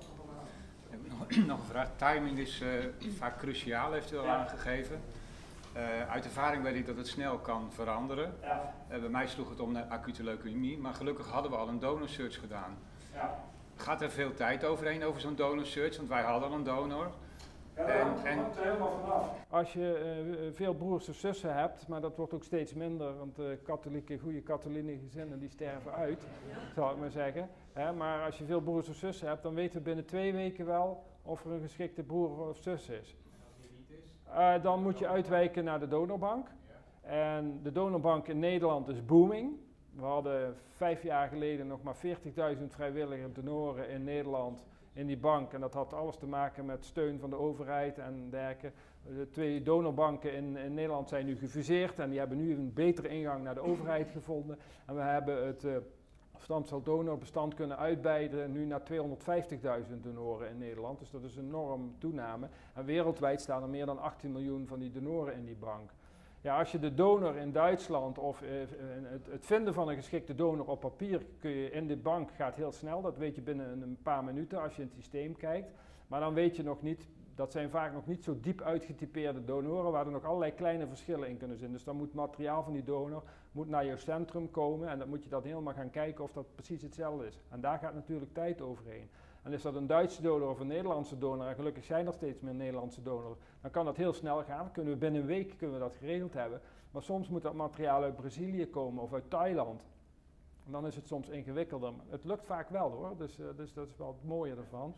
Nog een vraag. Timing is uh, vaak cruciaal, heeft u al Ja. aangegeven. Uh, uit ervaring weet ik dat het snel kan veranderen. Ja. Uh, bij mij sloeg het om naar acute leukemie, maar gelukkig hadden we al een donorsearch gedaan. Ja. Gaat er veel tijd overheen over zo'n donorsearch, want wij hadden al een donor. Ja, daar hangt er helemaal vanaf. Als je uh, veel broers of zussen hebt, maar dat wordt ook steeds minder, want uh, katholieke, goede katholieke gezinnen die sterven uit, zal ik maar zeggen. Hè, maar als je veel broers of zussen hebt, dan weten we binnen twee weken wel of er een geschikte broer of zus is. Uh, dan moet je uitwijken naar de donorbank. En de donorbank in Nederland is booming. We hadden vijf jaar geleden nog maar veertigduizend vrijwillige donoren in Nederland in die bank. En dat had alles te maken met steun van de overheid en dergelijke. De twee donorbanken in, in Nederland zijn nu gefuseerd en die hebben nu een betere ingang naar de overheid gevonden. En we hebben het uh, stamceldonorbestand kunnen uitbreiden nu naar tweehonderdvijftigduizend donoren in Nederland. Dus dat is een enorme toename. En wereldwijd staan er meer dan achttien miljoen van die donoren in die bank. Ja, als je de donor in Duitsland of uh, het, het vinden van een geschikte donor op papier kun je in de bank gaat heel snel. Dat weet je binnen een paar minuten als je in het systeem kijkt. Maar dan weet je nog niet, dat zijn vaak nog niet zo diep uitgetypeerde donoren waar er nog allerlei kleine verschillen in kunnen zitten. Dus dan moet materiaal van die donor moet naar je centrum komen en dan moet je dat helemaal gaan kijken of dat precies hetzelfde is. En daar gaat natuurlijk tijd overheen. En is dat een Duitse donor of een Nederlandse donor, en gelukkig zijn er steeds meer Nederlandse donoren, dan kan dat heel snel gaan. Dan kunnen we binnen een week kunnen we dat geregeld hebben. Maar soms moet dat materiaal uit Brazilië komen of uit Thailand. En dan is het soms ingewikkelder. Het lukt vaak wel hoor, dus, uh, dus dat is wel het mooie ervan.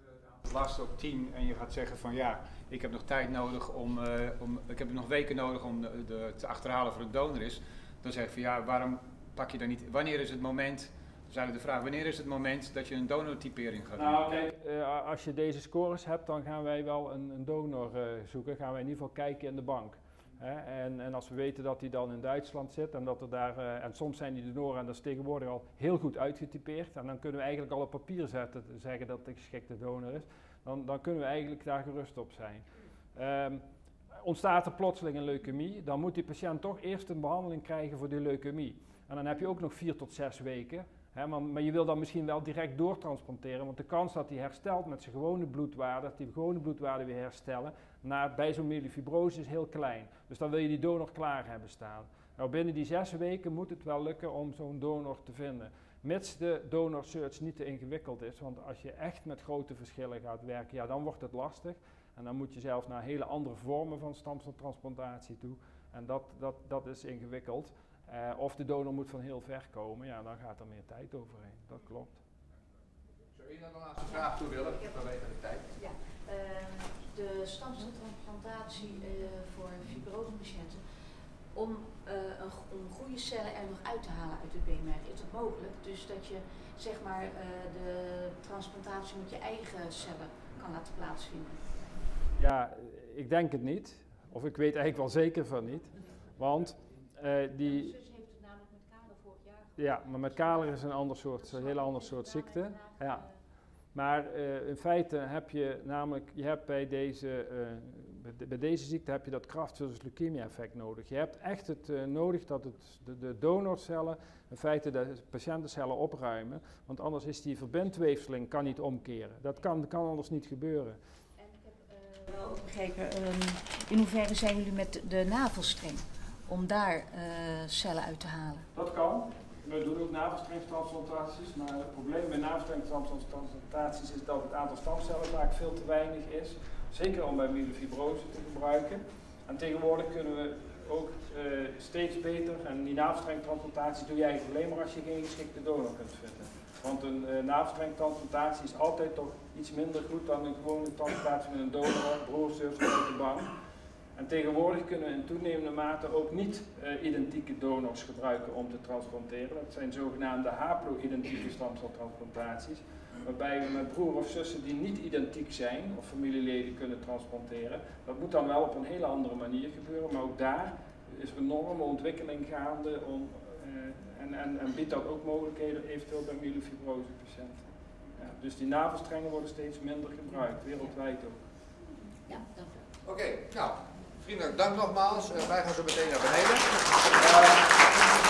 Last op tien en je gaat zeggen van ja, ik heb nog tijd nodig om, uh, om ik heb nog weken nodig om de, de, te achterhalen of er een donor is. Dan zeg je van ja, waarom pak je dan niet, wanneer is het moment, dat is eigenlijk de vraag, wanneer is het moment dat je een donortypering gaat doen? Nou kijk, uh, als je deze scores hebt, dan gaan wij wel een, een donor uh, zoeken, gaan wij in ieder geval kijken in de bank. Hè? En, en als we weten dat die dan in Duitsland zit en dat er daar, uh, en soms zijn die donoren en dat is tegenwoordig al heel goed uitgetypeerd en dan kunnen we eigenlijk al op papier zetten, zeggen dat het een geschikte donor is, dan, dan kunnen we eigenlijk daar gerust op zijn. Um, ontstaat er plotseling een leukemie, dan moet die patiënt toch eerst een behandeling krijgen voor die leukemie. En dan heb je ook nog vier tot zes weken. He, maar, maar je wil dan misschien wel direct doortransporteren, want de kans dat hij herstelt met zijn gewone bloedwaarde, dat die gewone bloedwaarde weer herstellen, naar, bij zo'n myelofibrose is heel klein. Dus dan wil je die donor klaar hebben staan. Nou, binnen die zes weken moet het wel lukken om zo'n donor te vinden. Mits de donor search niet te ingewikkeld is, want als je echt met grote verschillen gaat werken, ja, dan wordt het lastig. En dan moet je zelfs naar hele andere vormen van stamceltransplantatie toe. En dat, dat, dat is ingewikkeld. Uh, of de donor moet van heel ver komen, ja, dan gaat er meer tijd overheen. Dat klopt. Zou je dan een laatste vraag toe willen, vanwege de tijd? Ja, uh, de stamceltransplantatie uh, voor fibrosepatiënten, om, uh, een, om goede cellen er nog uit te halen uit het beenmerg, is dat mogelijk? Dus dat je zeg maar uh, de transplantatie met je eigen cellen kan laten plaatsvinden? Ja, ik denk het niet. Of ik weet eigenlijk wel zeker van niet. Want Uh, die, Mijn zus heeft het namelijk met Kaler vorig jaar gehad. Ja, maar met Kaler is een ander soort, een heel ander soort ziekte. Ja. Maar uh, in feite heb je namelijk, je hebt bij deze, uh, bij, de, bij deze ziekte heb je dat kraft versus leukemie effect nodig. Je hebt echt het uh, nodig dat het, de, de donorcellen in feite de patiëntencellen opruimen, want anders is die verbindweefseling kan niet omkeren. Dat kan, kan anders niet gebeuren. En ik heb uh, wel ook begrepen, um, in hoeverre zijn jullie met de navelstreng? Om daar uh, cellen uit te halen. Dat kan. We doen ook navelstrengtransplantaties, maar het probleem bij navelstrengtransplantaties is dat het aantal stamcellen vaak veel te weinig is. Zeker om bij myelofibrose te gebruiken. En tegenwoordig kunnen we ook uh, steeds beter, en die navelstrengtransplantatie doe je eigenlijk alleen maar als je geen geschikte donor kunt vinden. Want een uh, navelstrengtransplantatie is altijd toch iets minder goed dan een gewone transplantatie met een donor, broer, zus of uit de bank. En tegenwoordig kunnen we in toenemende mate ook niet uh, identieke donors gebruiken om te transplanteren. Dat zijn zogenaamde haplo-identieke stamceltransplantaties, waarbij we met broer of zussen die niet identiek zijn of familieleden kunnen transplanteren. Dat moet dan wel op een hele andere manier gebeuren, maar ook daar is er een enorme ontwikkeling gaande om, uh, en, en, en biedt dat ook mogelijkheden eventueel bij myelofibrose patiënten. Ja, dus die navelstrengen worden steeds minder gebruikt, wereldwijd ook. Ja, dank u. Oké, okay, nou, vriendelijk dank nogmaals. Uh, wij gaan zo meteen naar beneden. Uh,